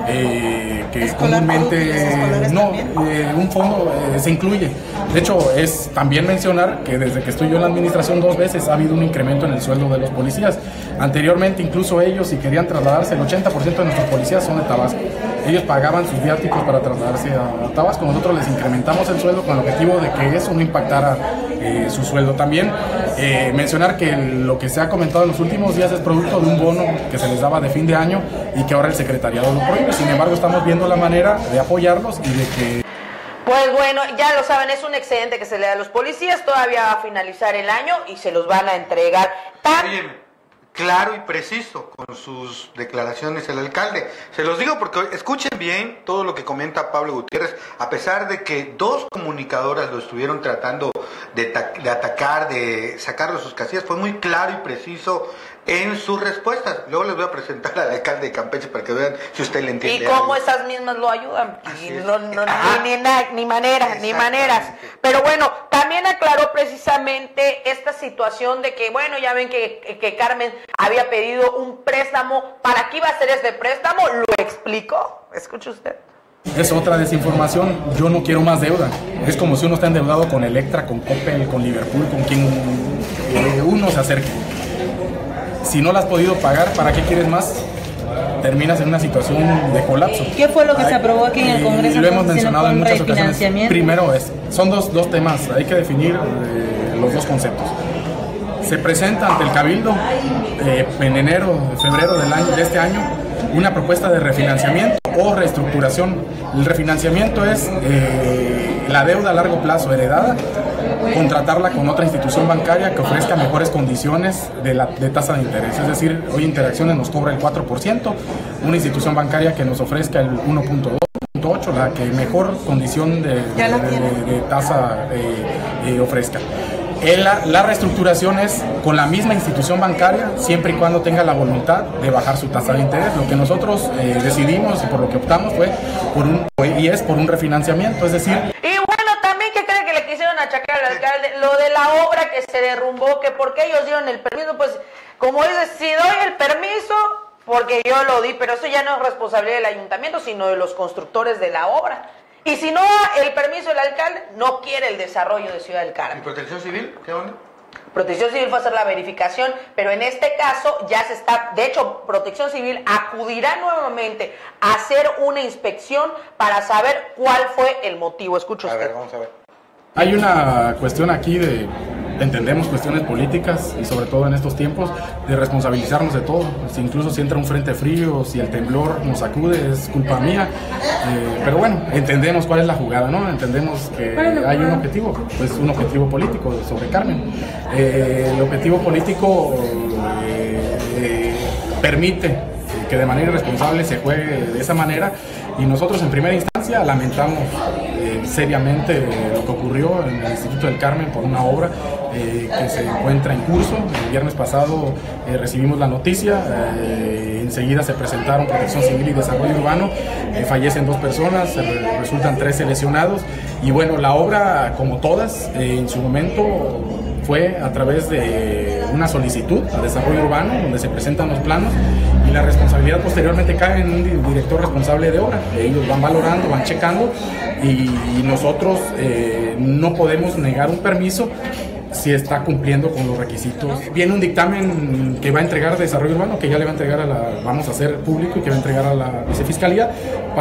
que comúnmente un fondo se incluye. De hecho, es también mencionar que desde que estoy yo en la administración 2 veces ha habido un incremento en el sueldo de los policías. Anteriormente, incluso ellos, si querían trasladarse, el 80% de nuestros policías son de Tabasco. Ellos pagaban sus viáticos para trasladarse a Tabasco. Nosotros les incrementamos el sueldo con el objetivo de que eso no impactara su sueldo. También mencionar que lo que se ha comentado en los últimos días es producto de un bono que se les daba de fin de año y que ahora el secretariado lo prohíbe. Sin embargo, estamos viendo la manera de apoyarlos y de que... Pues bueno, ya lo saben, es un excedente que se le da a los policías, todavía va a finalizar el año y se los van a entregar. Claro y preciso con sus declaraciones el alcalde. Se los digo porque escuchen bien todo lo que comenta Pablo Gutiérrez, a pesar de que 2 comunicadoras lo estuvieron tratando de atacar, de sacarlo de sus casillas, fue muy claro y preciso en sus respuestas. Luego les voy a presentar al alcalde de Campeche para que vean si usted le entiende. Y cómo esas mismas lo ayudan. Ni maneras. Pero bueno, también aclaró precisamente esta situación de que, bueno, ya ven que Carmen había pedido un préstamo. ¿Para qué iba a ser este préstamo? Lo explicó. Escuche usted. Es otra desinformación. Yo no quiero más deuda. Es como si uno está endeudado con Electra, con Coppel, con Liverpool, con quien uno se acerque. Si no la has podido pagar, ¿para qué quieres más? Terminas en una situación de colapso. ¿Qué fue lo que se aprobó aquí en el Congreso? Lo hemos mencionado en muchas ocasiones. Primero son dos temas, hay que definir los dos conceptos. Se presenta ante el Cabildo en febrero de este año una propuesta de refinanciamiento o reestructuración. El refinanciamiento es la deuda a largo plazo heredada, contratarla con otra institución bancaria que ofrezca mejores condiciones de tasa de interés. Es decir, hoy Interacciones nos cobra el 4%, una institución bancaria que nos ofrezca el 1.2, la que mejor condición de tasa ofrezca. La reestructuración es con la misma institución bancaria, siempre y cuando tenga la voluntad de bajar su tasa de interés. Lo que nosotros decidimos y por lo que optamos fue por un refinanciamiento, es decir... Y bueno, también que creen que le quisieron achacar al alcalde, lo de la obra que se derrumbó, que porque ellos dieron el permiso, pues como dice, si doy el permiso, porque yo lo di, pero eso ya no es responsabilidad del ayuntamiento, sino de los constructores de la obra. Y si no da el permiso del alcalde, no quiere el desarrollo de Ciudad del Carmen. ¿Y Protección Civil? ¿Qué onda? Protección Civil fue a hacer la verificación, pero en este caso ya se está, de hecho, Protección Civil acudirá nuevamente a hacer una inspección para saber cuál fue el motivo. Escucha usted. A ver, vamos a ver. Hay una cuestión aquí entendemos cuestiones políticas y sobre todo en estos tiempos de responsabilizarnos de todo. Incluso si entra un frente frío, si el temblor nos sacude, es culpa mía. Pero bueno, entendemos cuál es la jugada, ¿no? Entendemos que hay un objetivo, pues un objetivo político sobre Carmen. El objetivo político permite que de manera irresponsable se juegue de esa manera y nosotros en primera instancia lamentamos seriamente lo que ocurrió en el Instituto del Carmen por una obra que se encuentra en curso. El viernes pasado recibimos la noticia, enseguida se presentaron Protección Civil y Desarrollo Urbano, fallecen 2 personas, resultan 13 lesionados y bueno, la obra como todas en su momento fue a través de una solicitud a Desarrollo Urbano donde se presentan los planos y la responsabilidad posteriormente cae en un director responsable de obra. Ellos van valorando, van checando y nosotros no podemos negar un permiso si está cumpliendo con los requisitos. Viene un dictamen que va a entregar Desarrollo Urbano, que ya le va a entregar vamos a hacer público y que va a entregar a la vicefiscalía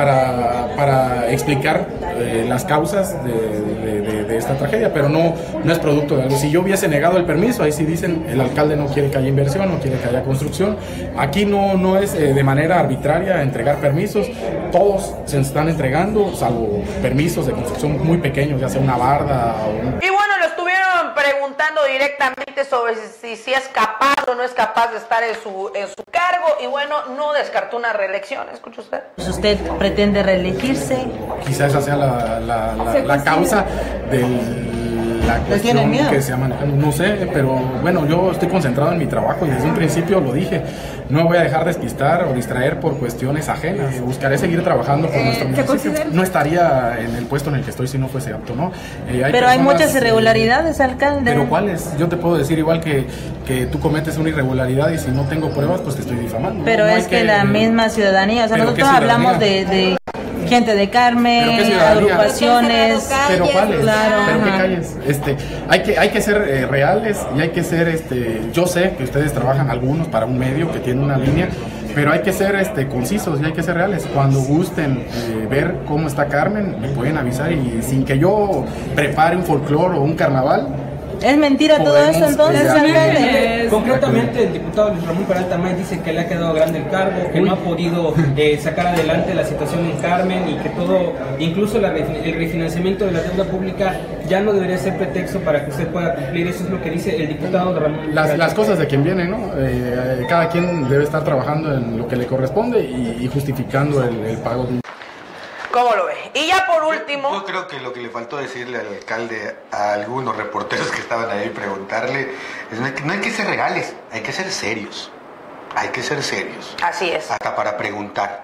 para explicar las causas de esta tragedia, pero no es producto de algo. Si yo hubiese negado el permiso, ahí sí dicen el alcalde no quiere que haya inversión, no quiere que haya construcción. Aquí no es de manera arbitraria entregar permisos, todos se están entregando, salvo permisos de construcción muy pequeños, ya sea una barda o Y bueno, lo estuvieron preguntando directamente sobre si es capaz o no es capaz de estar en su cargo y bueno, no descartó una reelección. ¿Escucha usted? ¿Usted pretende reelegirse? Quizá esa sea la causa de la cuestión que se ha manejado. No sé, pero bueno, yo estoy concentrado en mi trabajo y desde un principio lo dije. No me voy a dejar despistar o distraer por cuestiones ajenas. Buscaré seguir trabajando por nuestro municipio. No estaría en el puesto en el que estoy si no fuese apto, ¿no? Pero hay muchas irregularidades, alcalde. ¿Pero cuáles? Yo te puedo decir igual que tú cometes una irregularidad y si no tengo pruebas, pues te estoy difamando. Pero no es que la misma ciudadanía, o sea, nosotros hablamos de gente de Carmen, agrupaciones. ¿Pero cuáles? Claro. ¿Pero qué calles? Hay que ser reales y hay que ser, yo sé que ustedes trabajan algunos para un medio que tiene una línea, pero hay que ser concisos y hay que ser reales. Cuando gusten ver cómo está Carmen, me pueden avisar y sin que yo prepare un folclore o un carnaval. ¿Es mentira todo esto entonces, alcalde? Concretamente, el diputado Luis Ramón Peralta May dice que le ha quedado grande el cargo, que no ha podido sacar adelante la situación en Carmen y que todo, incluso el refinanciamiento de la deuda pública ya no debería ser pretexto para que usted pueda cumplir. Eso es lo que dice el diputado Ramón Peralta. Las cosas de quien vienen, ¿no? Cada quien debe estar trabajando en lo que le corresponde y justificando el pago de un... ¿Cómo lo ve? Y ya por último... Yo creo que lo que le faltó decirle al alcalde, a algunos reporteros que estaban ahí, preguntarle, es no hay que ser reales, hay que ser serios. Hay que ser serios. Así es. Hasta para preguntar.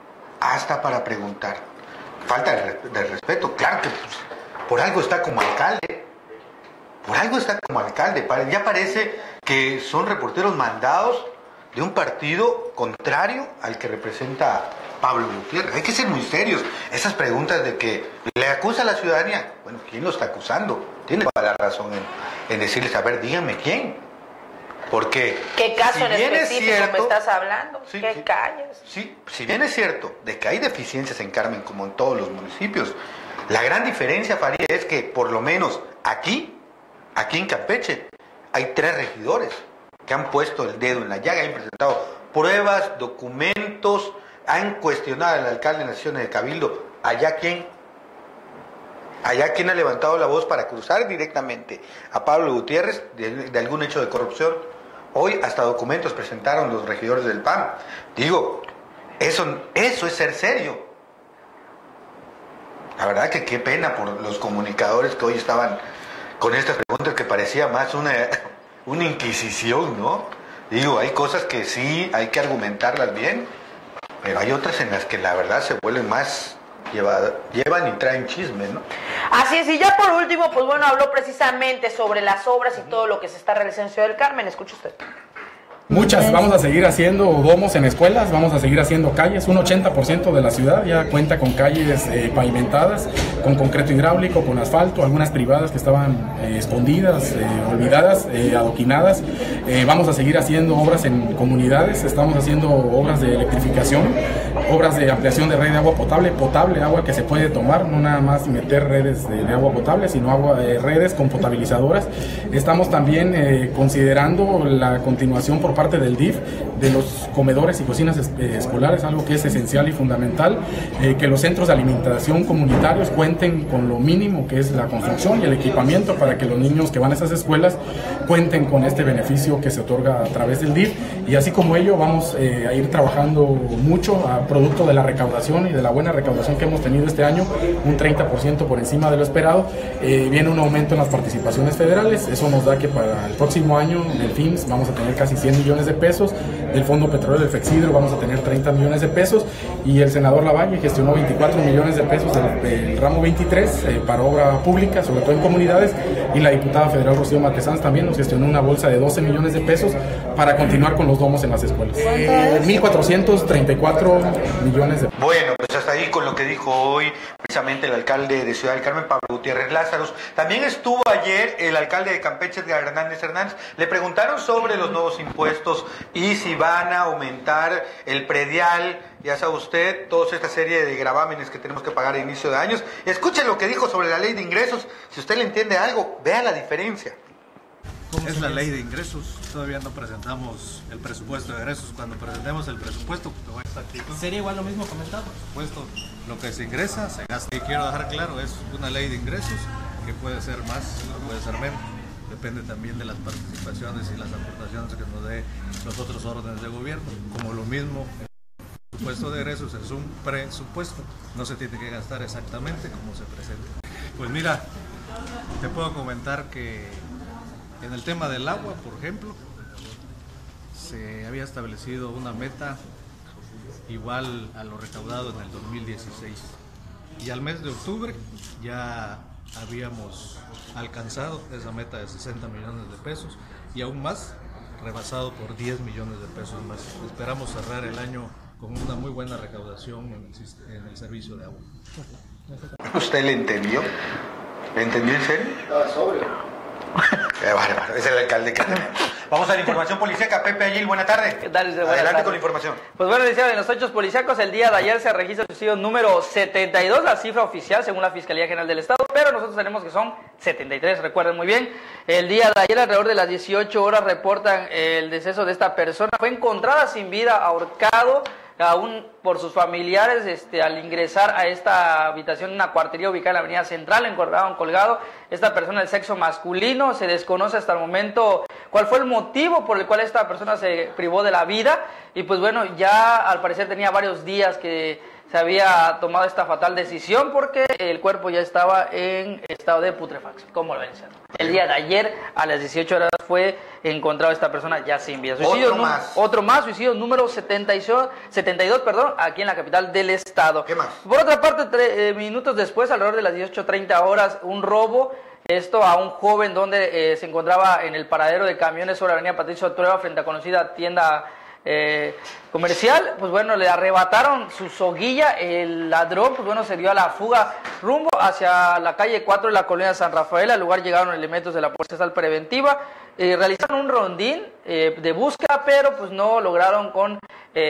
Falta de respeto. Claro que pues, por algo está como alcalde. Ya parece que son reporteros mandados de un partido contrario al que representa Pablo Gutiérrez. Hay que ser muy serios. Esas preguntas de que le acusa a la ciudadanía, bueno, ¿quién lo está acusando? Tiene toda la razón en decirles, a ver, dígame quién. Porque ¿qué caso si en específico me estás hablando? Sí, ¿Qué calles? Sí, si bien es cierto de que hay deficiencias en Carmen como en todos los municipios, la gran diferencia, Farid, es que por lo menos aquí en Campeche, hay 3 regidores que han puesto el dedo en la llaga, han presentado pruebas, documentos, han cuestionado al alcalde en las sesiones de Cabildo. Allá quien ha levantado la voz para acusar directamente a Pablo Gutiérrez de algún hecho de corrupción. Hoy hasta documentos presentaron los regidores del PAN. Digo, eso es ser serio. La verdad que qué pena por los comunicadores que hoy estaban con estas preguntas que parecía más una inquisición, ¿no? Digo, hay cosas que sí hay que argumentarlas bien, pero hay otras en las que la verdad se vuelven más, llevan y traen chisme, ¿no? Así es, y ya por último, pues bueno, habló precisamente sobre las obras y todo lo que se está realizando en Ciudad del Carmen. Escuche usted. Muchas, vamos a seguir haciendo domos en escuelas, vamos a seguir haciendo calles, un 80% de la ciudad ya cuenta con calles pavimentadas, con concreto hidráulico, con asfalto, algunas privadas que estaban escondidas, olvidadas, adoquinadas. Vamos a seguir haciendo obras en comunidades, estamos haciendo obras de electrificación, obras de ampliación de red de agua potable, agua que se puede tomar, no nada más meter redes de agua potable, sino redes con potabilizadoras. Estamos también considerando la continuación por parte del DIF de los comedores y cocinas escolares, algo que es esencial y fundamental, que los centros de alimentación comunitarios cuenten con lo mínimo que es la construcción y el equipamiento para que los niños que van a esas escuelas cuenten con este beneficio que se otorga a través del DIF. Y así como ello vamos a ir trabajando mucho a producto de la recaudación y de la buena recaudación que hemos tenido este año, un 30% por encima de lo esperado. Viene un aumento en las participaciones federales, eso nos da que para el próximo año del FIMS vamos a tener casi 100 millones de pesos, del Fondo Petrolero del Fexidro vamos a tener 30 millones de pesos, y el senador Lavalle gestionó 24 millones de pesos del ramo 23 para obra pública, sobre todo en comunidades, y la diputada federal Rocío Matesanz también nos gestionó una bolsa de 12 millones de pesos para continuar con los domos en las escuelas. 1.434 millones de pesos. Bueno, pues hasta ahí con lo que dijo hoy precisamente el alcalde de Ciudad del Carmen, Pablo Gutiérrez Lázaros. También estuvo ayer el alcalde de Campeche, Edgar Hernández Hernández. Le preguntaron sobre los nuevos impuestos y si van a aumentar el predial, ya sabe usted, toda esta serie de gravámenes que tenemos que pagar a inicio de años. Escuche lo que dijo sobre la ley de ingresos. Si usted le entiende algo, vea la diferencia. Es la ley de ingresos, todavía no presentamos el presupuesto de egresos. Cuando presentemos el presupuesto, ¿sería igual lo mismo comentado? Por supuesto, lo que se ingresa, se gasta. Y quiero dejar claro, es una ley de ingresos que puede ser más, puede ser menos. Depende también de las participaciones y las aportaciones que nos dé los otros órdenes de gobierno. Como lo mismo, el presupuesto de egresos es un presupuesto, no se tiene que gastar exactamente como se presenta. Pues mira, te puedo comentar que en el tema del agua, por ejemplo, se había establecido una meta igual a lo recaudado en el 2016. Y al mes de octubre ya habíamos alcanzado esa meta de 60 millones de pesos y aún más, rebasado por 10 millones de pesos más. Esperamos cerrar el año con una muy buena recaudación en el servicio de agua. ¿Usted le entendió? ¿Le entendió en serio? Estaba sobrio. Qué bárbaro, es el alcalde que tenemos. Vamos a la información policíaca. Pepe Ayil, buena tarde. ¿Qué tal? Adelante con la información. Pues bueno, en los hechos policíacos, el día de ayer se registra el suicidio número 72, la cifra oficial según la Fiscalía General del Estado, pero nosotros tenemos que son 73, recuerden muy bien. El día de ayer, alrededor de las 18 horas, reportan el deceso de esta persona. Fue encontrada sin vida, ahorcado, aún por sus familiares, al ingresar a esta habitación, una cuartería ubicada en la avenida Central, encordaron colgado. Esta persona del sexo masculino, se desconoce hasta el momento cuál fue el motivo por el cual esta persona se privó de la vida, y pues bueno, ya al parecer tenía varios días que se había tomado esta fatal decisión porque el cuerpo ya estaba en estado de putrefacción, como lo mencioné. El día de ayer, a las 18 horas, fue encontrado esta persona ya sin vida. Otro más, suicidio número 72, aquí en la capital del estado. ¿Qué más? Por otra parte, minutos después, alrededor de las 18:30 horas, un robo. Esto a un joven donde se encontraba en el paradero de camiones sobre la avenida Patricio Trueba, frente a conocida tienda comercial. Pues bueno, le arrebataron su soguilla. El ladrón, pues bueno, se dio a la fuga rumbo hacia la calle 4 de la colonia San Rafael. Al lugar llegaron elementos de la Policía Estatal Preventiva. Realizaron un rondín de búsqueda, pero pues no lograron con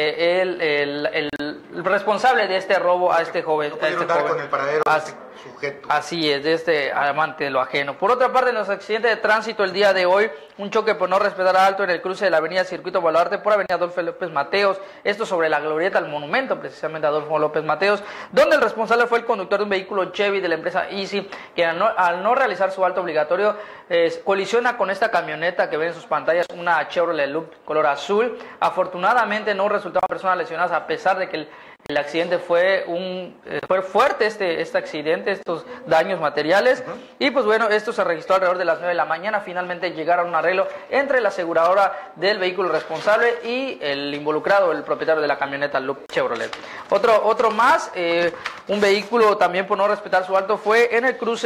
el responsable de este robo a este joven. No pudieron dar con el paradero de este sujeto. Así es, de este amante de lo ajeno. Por otra parte, en los accidentes de tránsito el día de hoy, un choque por no respetar alto en el cruce de la avenida Circuito Baluarte por avenida Adolfo López Mateos, esto sobre la glorieta al monumento precisamente Adolfo López Mateos, donde el responsable fue el conductor de un vehículo Chevy de la empresa Easy, que al no realizar su alto obligatorio, colisiona con esta camioneta que ven en sus pantallas, una Chevrolet Loop color azul. Afortunadamente no resultaron personas lesionadas, a pesar de que el accidente fue fuerte, este accidente, estos daños materiales. Y pues bueno, esto se registró alrededor de las 9 de la mañana. Finalmente llegaron a un arreglo entre la aseguradora del vehículo responsable y el involucrado, el propietario de la camioneta Loop Chevrolet. Otro más, un vehículo también por no respetar su alto fue en el cruce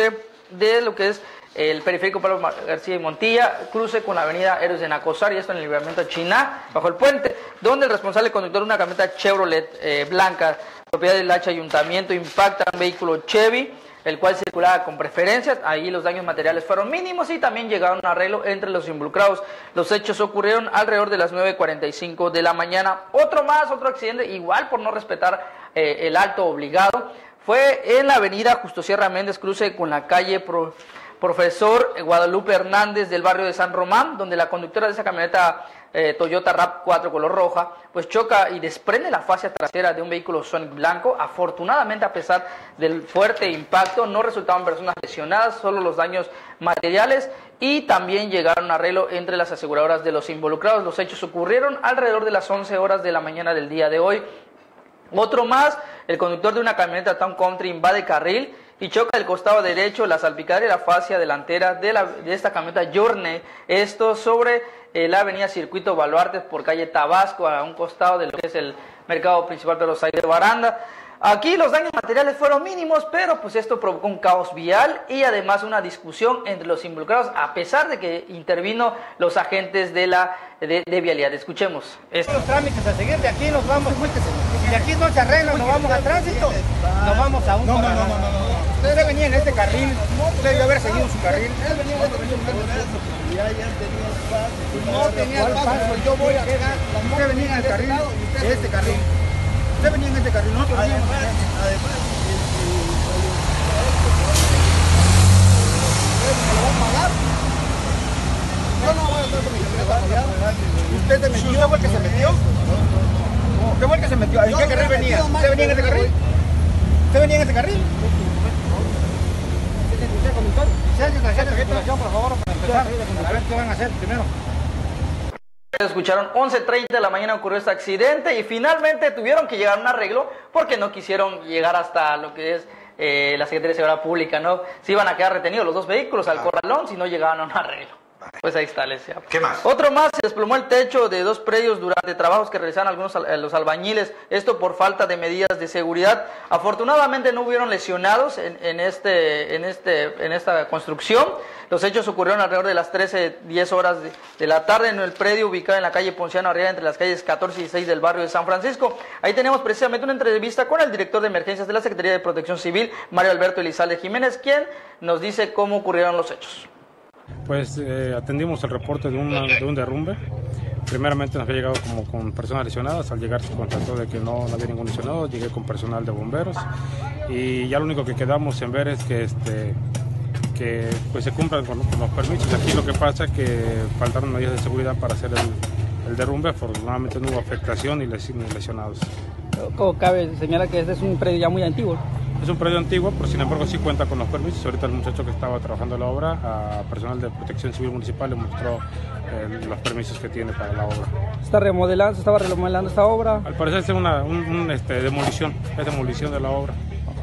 de lo que es el periférico Pablo García y Montilla, cruce con la avenida Héroes de Nacosar, y esto en el libramiento Chiná, bajo el puente, donde el responsable conductor de una camioneta Chevrolet blanca, propiedad del H Ayuntamiento, impacta un vehículo Chevy, el cual circulaba con preferencias. Ahí los daños materiales fueron mínimos y también llegaron a un arreglo entre los involucrados. Los hechos ocurrieron alrededor de las 9:45 de la mañana. Otro accidente, igual por no respetar el alto obligado, fue en la avenida Justo Sierra Méndez, cruce con la calle Profesor Guadalupe Hernández del barrio de San Román, donde la conductora de esa camioneta Toyota RAV4 color roja, pues choca y desprende la fascia trasera de un vehículo Sonic blanco. Afortunadamente, a pesar del fuerte impacto, no resultaban personas lesionadas, solo los daños materiales, y también llegaron a arreglo entre las aseguradoras de los involucrados. Los hechos ocurrieron alrededor de las 11 horas de la mañana del día de hoy. Otro más, el conductor de una camioneta Town Country invade carril y choca del costado derecho la salpicadera y la fascia delantera de esta camioneta Journey, esto sobre la avenida Circuito Baluarte por calle Tabasco, a un costado de lo que es el mercado principal de los Aires de Baranda. Aquí los daños materiales fueron mínimos, pero pues esto provocó un caos vial y además una discusión entre los involucrados, a pesar de que intervino los agentes de vialidad. Escuchemos. Los trámites a seguir, de aquí nos vamos, si de aquí no se arregla, nos vamos a tránsito, nos vamos a un... No. Usted venía en este carril, usted debe haber seguido su carril. No tenía el paso, yo voy a llegar. Usted venía en el carril, este carril. Usted venía en este carril, nosotros veníamos. Yo no voy a estar con mi camioneta apoyada. ¿Usted se metió? ¿Usted fue el que se metió? ¿Usted fue el que se metió? ¿En qué carril venía? ¿Usted venía en este carril? ¿Usted venía en este carril? Por favor, para empezar, a ver qué van a hacer primero. Escucharon, 11:30 de la mañana ocurrió este accidente y finalmente tuvieron que llegar a un arreglo porque no quisieron llegar hasta lo que es la Secretaría de Seguridad Pública, ¿no? Se iban a quedar retenidos los dos vehículos al corralón si no llegaban a un arreglo. Pues ahí está, les decía. ¿Qué más? Otro más, se desplomó el techo de 2 predios durante trabajos que realizaron los albañiles, esto por falta de medidas de seguridad. Afortunadamente no hubieron lesionados en esta construcción. Los hechos ocurrieron alrededor de las 13:10 horas de la tarde en el predio ubicado en la calle Ponciano Arriaga, entre las calles 14 y 16 del barrio de San Francisco. Ahí tenemos precisamente una entrevista con el director de emergencias de la Secretaría de Protección Civil, Mario Alberto Elizalde Jiménez, quien nos dice cómo ocurrieron los hechos. Pues atendimos el reporte de un derrumbe. Primeramente nos había llegado como con personas lesionadas. Al llegar se constató de que no había ningún lesionado. Llegué con personal de bomberos y ya lo único que quedamos en ver es que pues se cumplan con los permisos. Aquí lo que pasa es que faltaron medidas de seguridad para hacer el derrumbe. Afortunadamente no hubo afectación ni lesionados. Como cabe señalar que este es un predio ya muy antiguo. Es un predio antiguo, pero sin embargo sí cuenta con los permisos. Ahorita el muchacho que estaba trabajando en la obra, a personal de Protección Civil Municipal, le mostró los permisos que tiene para la obra. ¿Se estaba remodelando esta obra? Al parecer es una demolición, es demolición de la obra.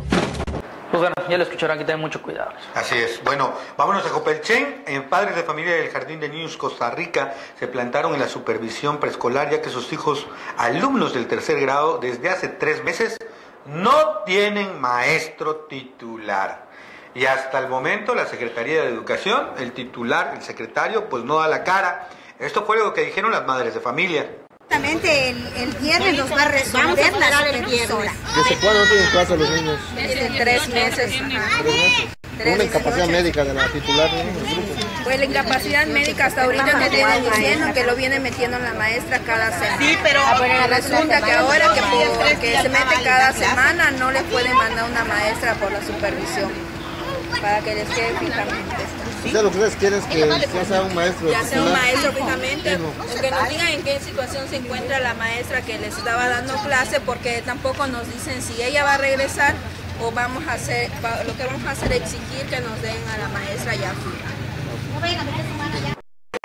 Pues bueno, ya lo escucharon, aquí tienen mucho cuidado. Así es. Bueno, vámonos a Jopelchen. Padres de familia del Jardín de Niños Costa Rica se plantaron en la supervisión preescolar, ya que sus hijos, alumnos del 3er grado, desde hace 3 meses, no tienen maestro titular. Y hasta el momento la Secretaría de Educación, el titular, el secretario, pues no da la cara. Esto fue lo que dijeron las madres de familia. Exactamente, el viernes nos va a resolver la supervisora. ¿Desde cuándo tienen clase los niños? Desde 3 meses. 3 meses. Una incapacidad médica de la titular del grupo. Pues la incapacidad médica hasta ahorita me vienen diciendo que lo viene metiendo la maestra cada semana. Sí, pero resulta que ahora que se mete cada semana no le puede mandar una maestra por la supervisión para que les quede fijamente. ¿Sí? O sea, lo que ustedes quieren es que ya sea un maestro. Ya sea un maestro fijamente, que nos digan en qué situación se encuentra la maestra que les estaba dando clase, porque tampoco nos dicen si ella va a regresar o lo que vamos a hacer es exigir que nos den a la maestra ya fija.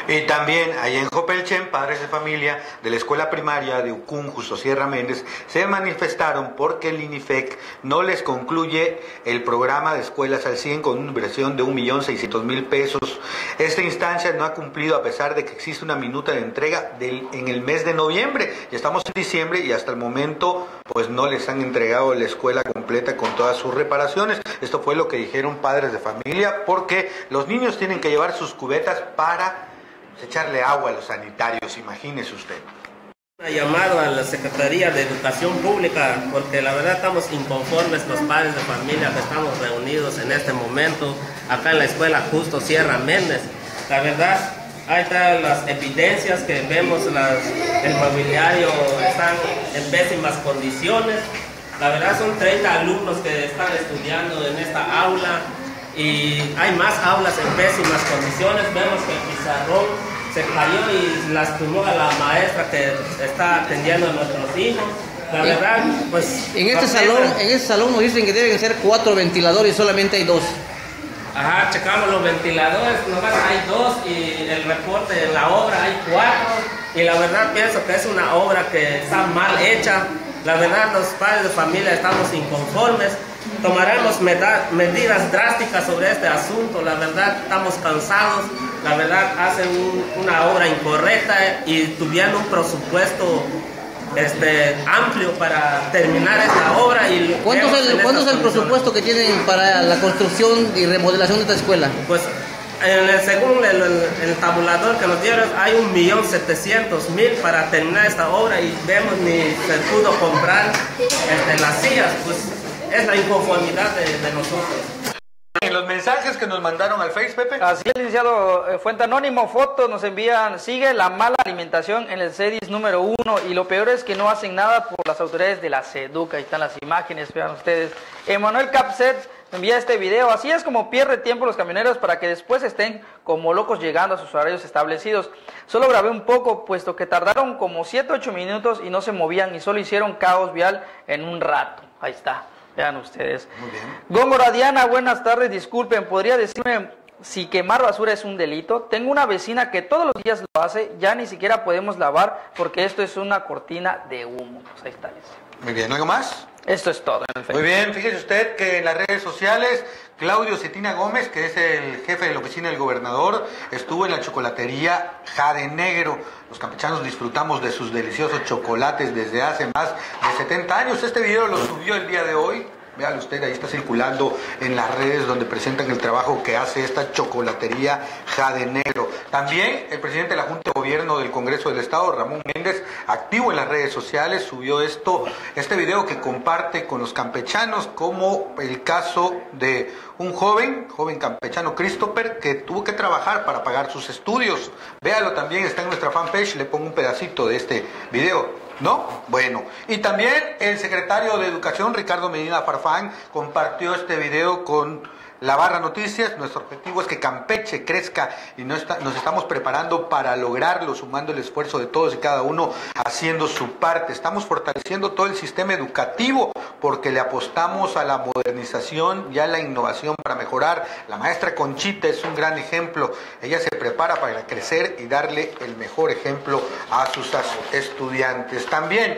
Y también allá en Jopelchen, padres de familia de la escuela primaria de Ucún, Justo Sierra Méndez, se manifestaron porque el INIFEC no les concluye el programa de escuelas al 100 con una inversión de 1.600.000 pesos. Esta instancia no ha cumplido a pesar de que existe una minuta de entrega en el mes de noviembre. Ya estamos en diciembre y hasta el momento pues no les han entregado la escuela completa con todas sus reparaciones. Esto fue lo que dijeron padres de familia, porque los niños tienen que llevar sus cubetas para echarle agua a los sanitarios, imagínese usted. Un llamado a la Secretaría de Educación Pública, porque la verdad estamos inconformes los padres de familia que estamos reunidos en este momento acá en la escuela Justo Sierra Méndez. La verdad, ahí están las evidencias que vemos, el mobiliario están en pésimas condiciones. La verdad son 30 alumnos que están estudiando en esta aula y hay más aulas en pésimas condiciones. Vemos que el pizarrón se cayó y lastimó a la maestra que está atendiendo a nuestros hijos. La verdad, pues... En este salón nos dicen que deben ser 4 ventiladores y solamente hay 2. Ajá, checamos los ventiladores, nomás hay 2 y el reporte de la obra hay 4. Y la verdad pienso que es una obra que está mal hecha. La verdad los padres de familia estamos inconformes. Tomaremos medidas drásticas sobre este asunto. La verdad estamos cansados. La verdad hacen una obra incorrecta y tuvieron un presupuesto amplio para terminar esta obra. Y ¿Cuánto es el presupuesto que tienen para la construcción y remodelación de esta escuela? Pues según el tabulador que nos dieron hay 1.700.000 para terminar esta obra y vemos ni se pudo comprar las sillas. Pues es la inconformidad de nosotros. En los mensajes que nos mandaron al Face, Pepe. Así es, licenciado, fuente anónimo, fotos nos envían, sigue la mala alimentación en el CEDIS número 1 y lo peor es que no hacen nada por las autoridades de la SEDUC. Ahí están las imágenes, vean ustedes. Emanuel Capset envía este video, así es como pierde tiempo los camioneros para que después estén como locos llegando a sus horarios establecidos. Solo grabé un poco, puesto que tardaron como 7-8 minutos y no se movían y solo hicieron caos vial en un rato. Ahí está. Vean ustedes. Muy bien. Góngora Diana, buenas tardes. Disculpen, ¿podría decirme si quemar basura es un delito? Tengo una vecina que todos los días lo hace, ya ni siquiera podemos lavar porque esto es una cortina de humo. Pues ahí está. Muy bien, ¿algo más? Esto es todo. Muy bien, fíjese usted que en las redes sociales Claudio Cetina Gómez, que es el jefe de la oficina del gobernador, estuvo en la chocolatería Jade Negro. Los campechanos disfrutamos de sus deliciosos chocolates desde hace más de 70 años. Este video lo subió el día de hoy. Véalo usted, ahí está circulando en las redes donde presentan el trabajo que hace esta chocolatería Jade Negro. También el presidente de la Junta de Gobierno del Congreso del Estado, Ramón Méndez, activo en las redes sociales, subió este video que comparte con los campechanos, como el caso de un joven campechano, Christopher, que tuvo que trabajar para pagar sus estudios. Véalo también, está en nuestra fanpage, le pongo un pedacito de este video. ¿No? Bueno, y también el secretario de Educación, Ricardo Medina Farfán, compartió este video con La Barra Noticias. Nuestro objetivo es que Campeche crezca y nos estamos preparando para lograrlo, sumando el esfuerzo de todos y cada uno haciendo su parte. Estamos fortaleciendo todo el sistema educativo porque le apostamos a la modernización y a la innovación para mejorar. La maestra Conchita es un gran ejemplo. Ella se prepara para crecer y darle el mejor ejemplo a sus estudiantes. También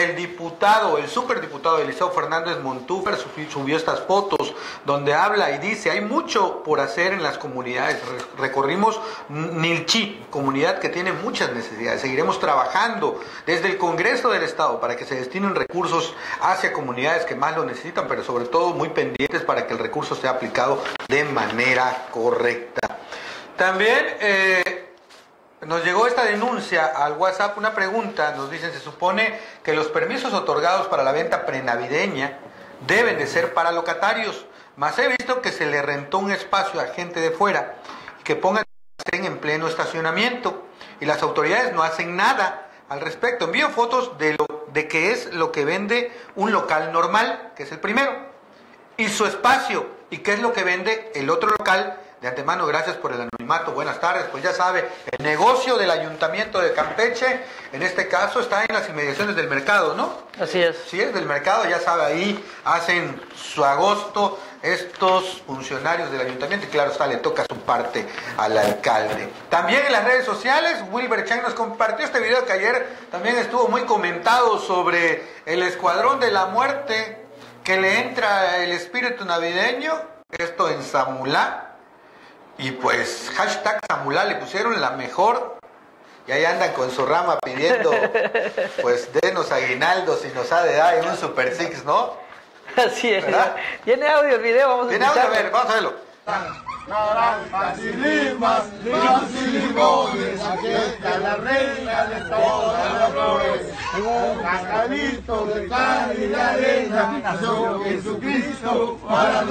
el superdiputado Eliseo Fernández Montúfar subió estas fotos donde habla y dice: hay mucho por hacer en las comunidades. Recorrimos Nilchí, comunidad que tiene muchas necesidades. Seguiremos trabajando desde el Congreso del Estado para que se destinen recursos hacia comunidades que más lo necesitan, pero sobre todo muy pendientes para que el recurso sea aplicado de manera correcta. También nos llegó esta denuncia al WhatsApp, una pregunta, nos dicen: se supone que los permisos otorgados para la venta prenavideña deben de ser para locatarios, mas he visto que se le rentó un espacio a gente de fuera y que pongan en pleno estacionamiento y las autoridades no hacen nada al respecto. Envío fotos de qué es lo que vende un local normal, que es el primero, y su espacio, y qué es lo que vende el otro local De antemano, gracias por el anonimato. Buenas tardes. Pues ya sabe, el negocio del Ayuntamiento de Campeche, en este caso, está en las inmediaciones del mercado, ¿no? Así es. Sí, es del mercado, ya sabe, ahí hacen su agosto estos funcionarios del ayuntamiento y claro está, le toca su parte al alcalde. También en las redes sociales, Wilber Chang nos compartió este video que ayer también estuvo muy comentado sobre el Escuadrón de la Muerte, que le entra el espíritu navideño, esto en Samulá, y pues hashtag Samulá le pusieron la mejor, y ahí andan con su rama pidiendo, pues denos aguinaldos y nos ha de dar en un Super Six, ¿no? Así es. ¿Verdad? ¿Tiene audio el video? Vamos a ¿Tiene audio? A escucharlo. ver, vamos a verlo. Naranjas y limas, limas y limones, aquí está la reina de todas las flores. En un cascadito de cal y de arena, nació Jesucristo para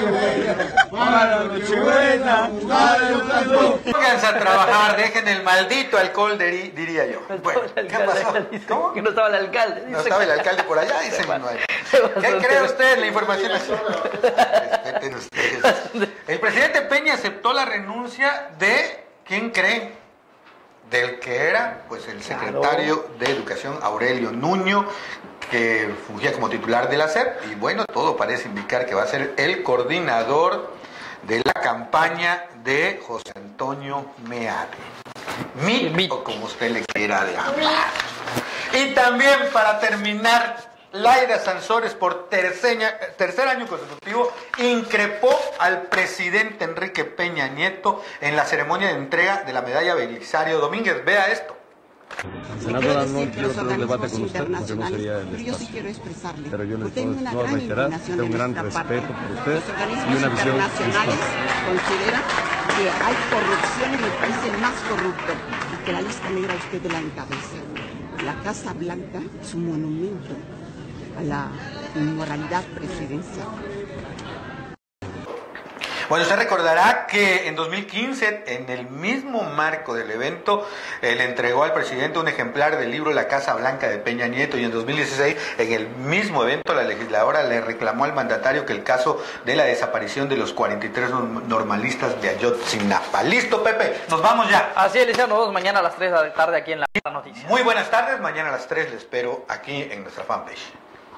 Nochebuena, Pónganse a trabajar, dejen el maldito alcohol, diría yo. Bueno, ¿qué pasó? ¿Cómo? Que no estaba el alcalde. No estaba el alcalde por allá, dice Manuel. ¿Qué cree usted? La información así. Respeten ustedes. El presidente Peña aceptó la renuncia de, ¿quién cree? Del que era, pues, el secretario de Educación, Aurelio Nuño, que fungía como titular de la SEP, y bueno, todo parece indicar que va a ser el coordinador de la campaña de José Antonio Meade. Mito, como usted le quiera llamar. Y también, para terminar, Laida Sansores, por tercer año consecutivo, increpó al presidente Enrique Peña Nieto en la ceremonia de entrega de la medalla Belisario Domínguez. Vea esto. Senadora, no quiero tener un debate con usted porque no sería el espacio. Yo sí quiero expresarle. Pero yo les tengo una puedo gran reiterar, indignación tengo un de gran nuestra respeto parte. por usted Los organismos y una visión internacionales justa. consideran que hay corrupción en el país, el más corrupto, y que la lista negra usted la encabeza. La Casa Blanca es un monumento a la inmoralidad presidencial. Bueno, usted recordará que en 2015, en el mismo marco del evento, le entregó al presidente un ejemplar del libro La Casa Blanca de Peña Nieto, y en 2016, en el mismo evento, la legisladora le reclamó al mandatario que el caso de la desaparición de los 43 normalistas de Ayotzinapa. Listo, Pepe, nos vamos ya. Así es, Liceo, nos vemos mañana a las 3 de la tarde aquí en La Noticia. Muy buenas tardes, mañana a las 3 les espero aquí en nuestra fanpage.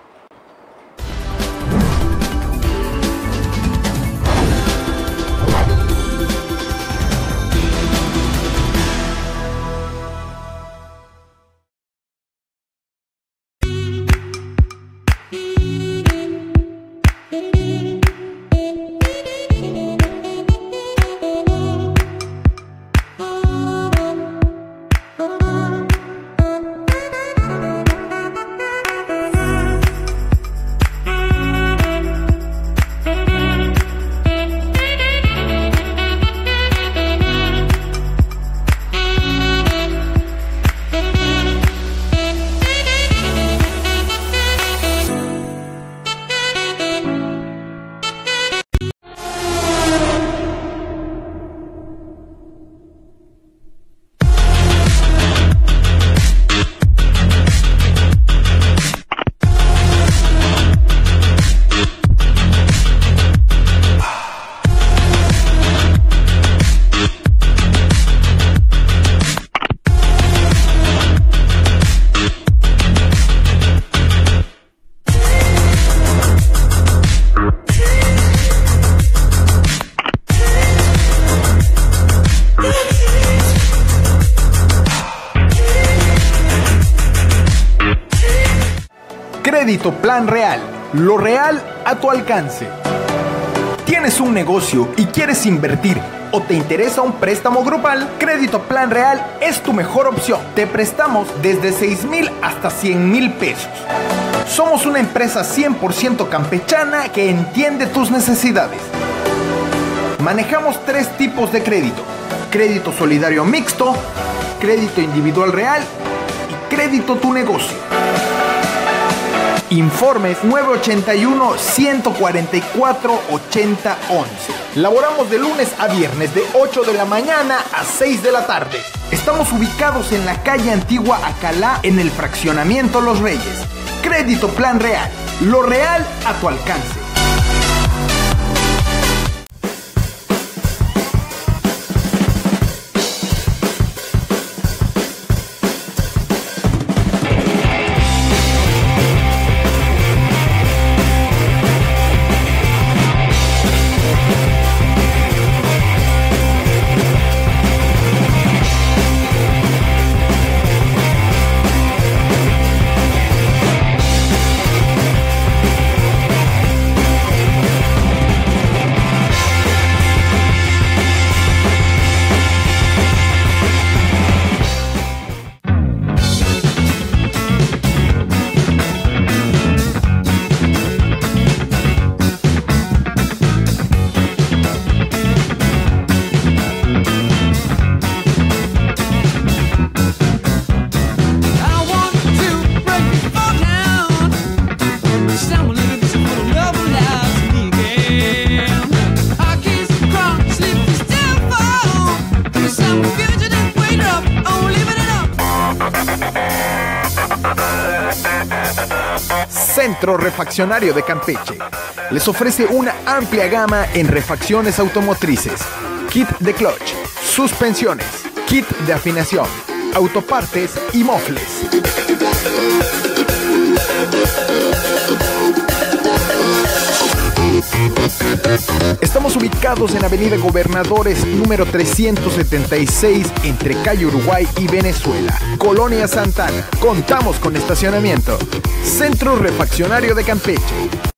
Crédito Plan Real, lo real a tu alcance. ¿Tienes un negocio y quieres invertir o te interesa un préstamo grupal? Crédito Plan Real es tu mejor opción. Te prestamos desde 6,000 hasta 100,000 pesos. Somos una empresa 100% campechana que entiende tus necesidades. Manejamos 3 tipos de crédito: crédito solidario mixto, crédito individual real y crédito tu negocio. Informes 981-144-8011. Laboramos de lunes a viernes de 8 de la mañana a 6 de la tarde. Estamos ubicados en la calle Antigua Acalá, en el fraccionamiento Los Reyes. Crédito Plan Real, lo real a tu alcance. Centro Refaccionario de Campeche. Les ofrece una amplia gama en refacciones automotrices, kit de clutch, suspensiones, kit de afinación, autopartes y mofles. Estamos ubicados en Avenida Gobernadores número 376 entre Calle Uruguay y Venezuela, Colonia Santana. Contamos con estacionamiento. Centro Refaccionario de Campeche.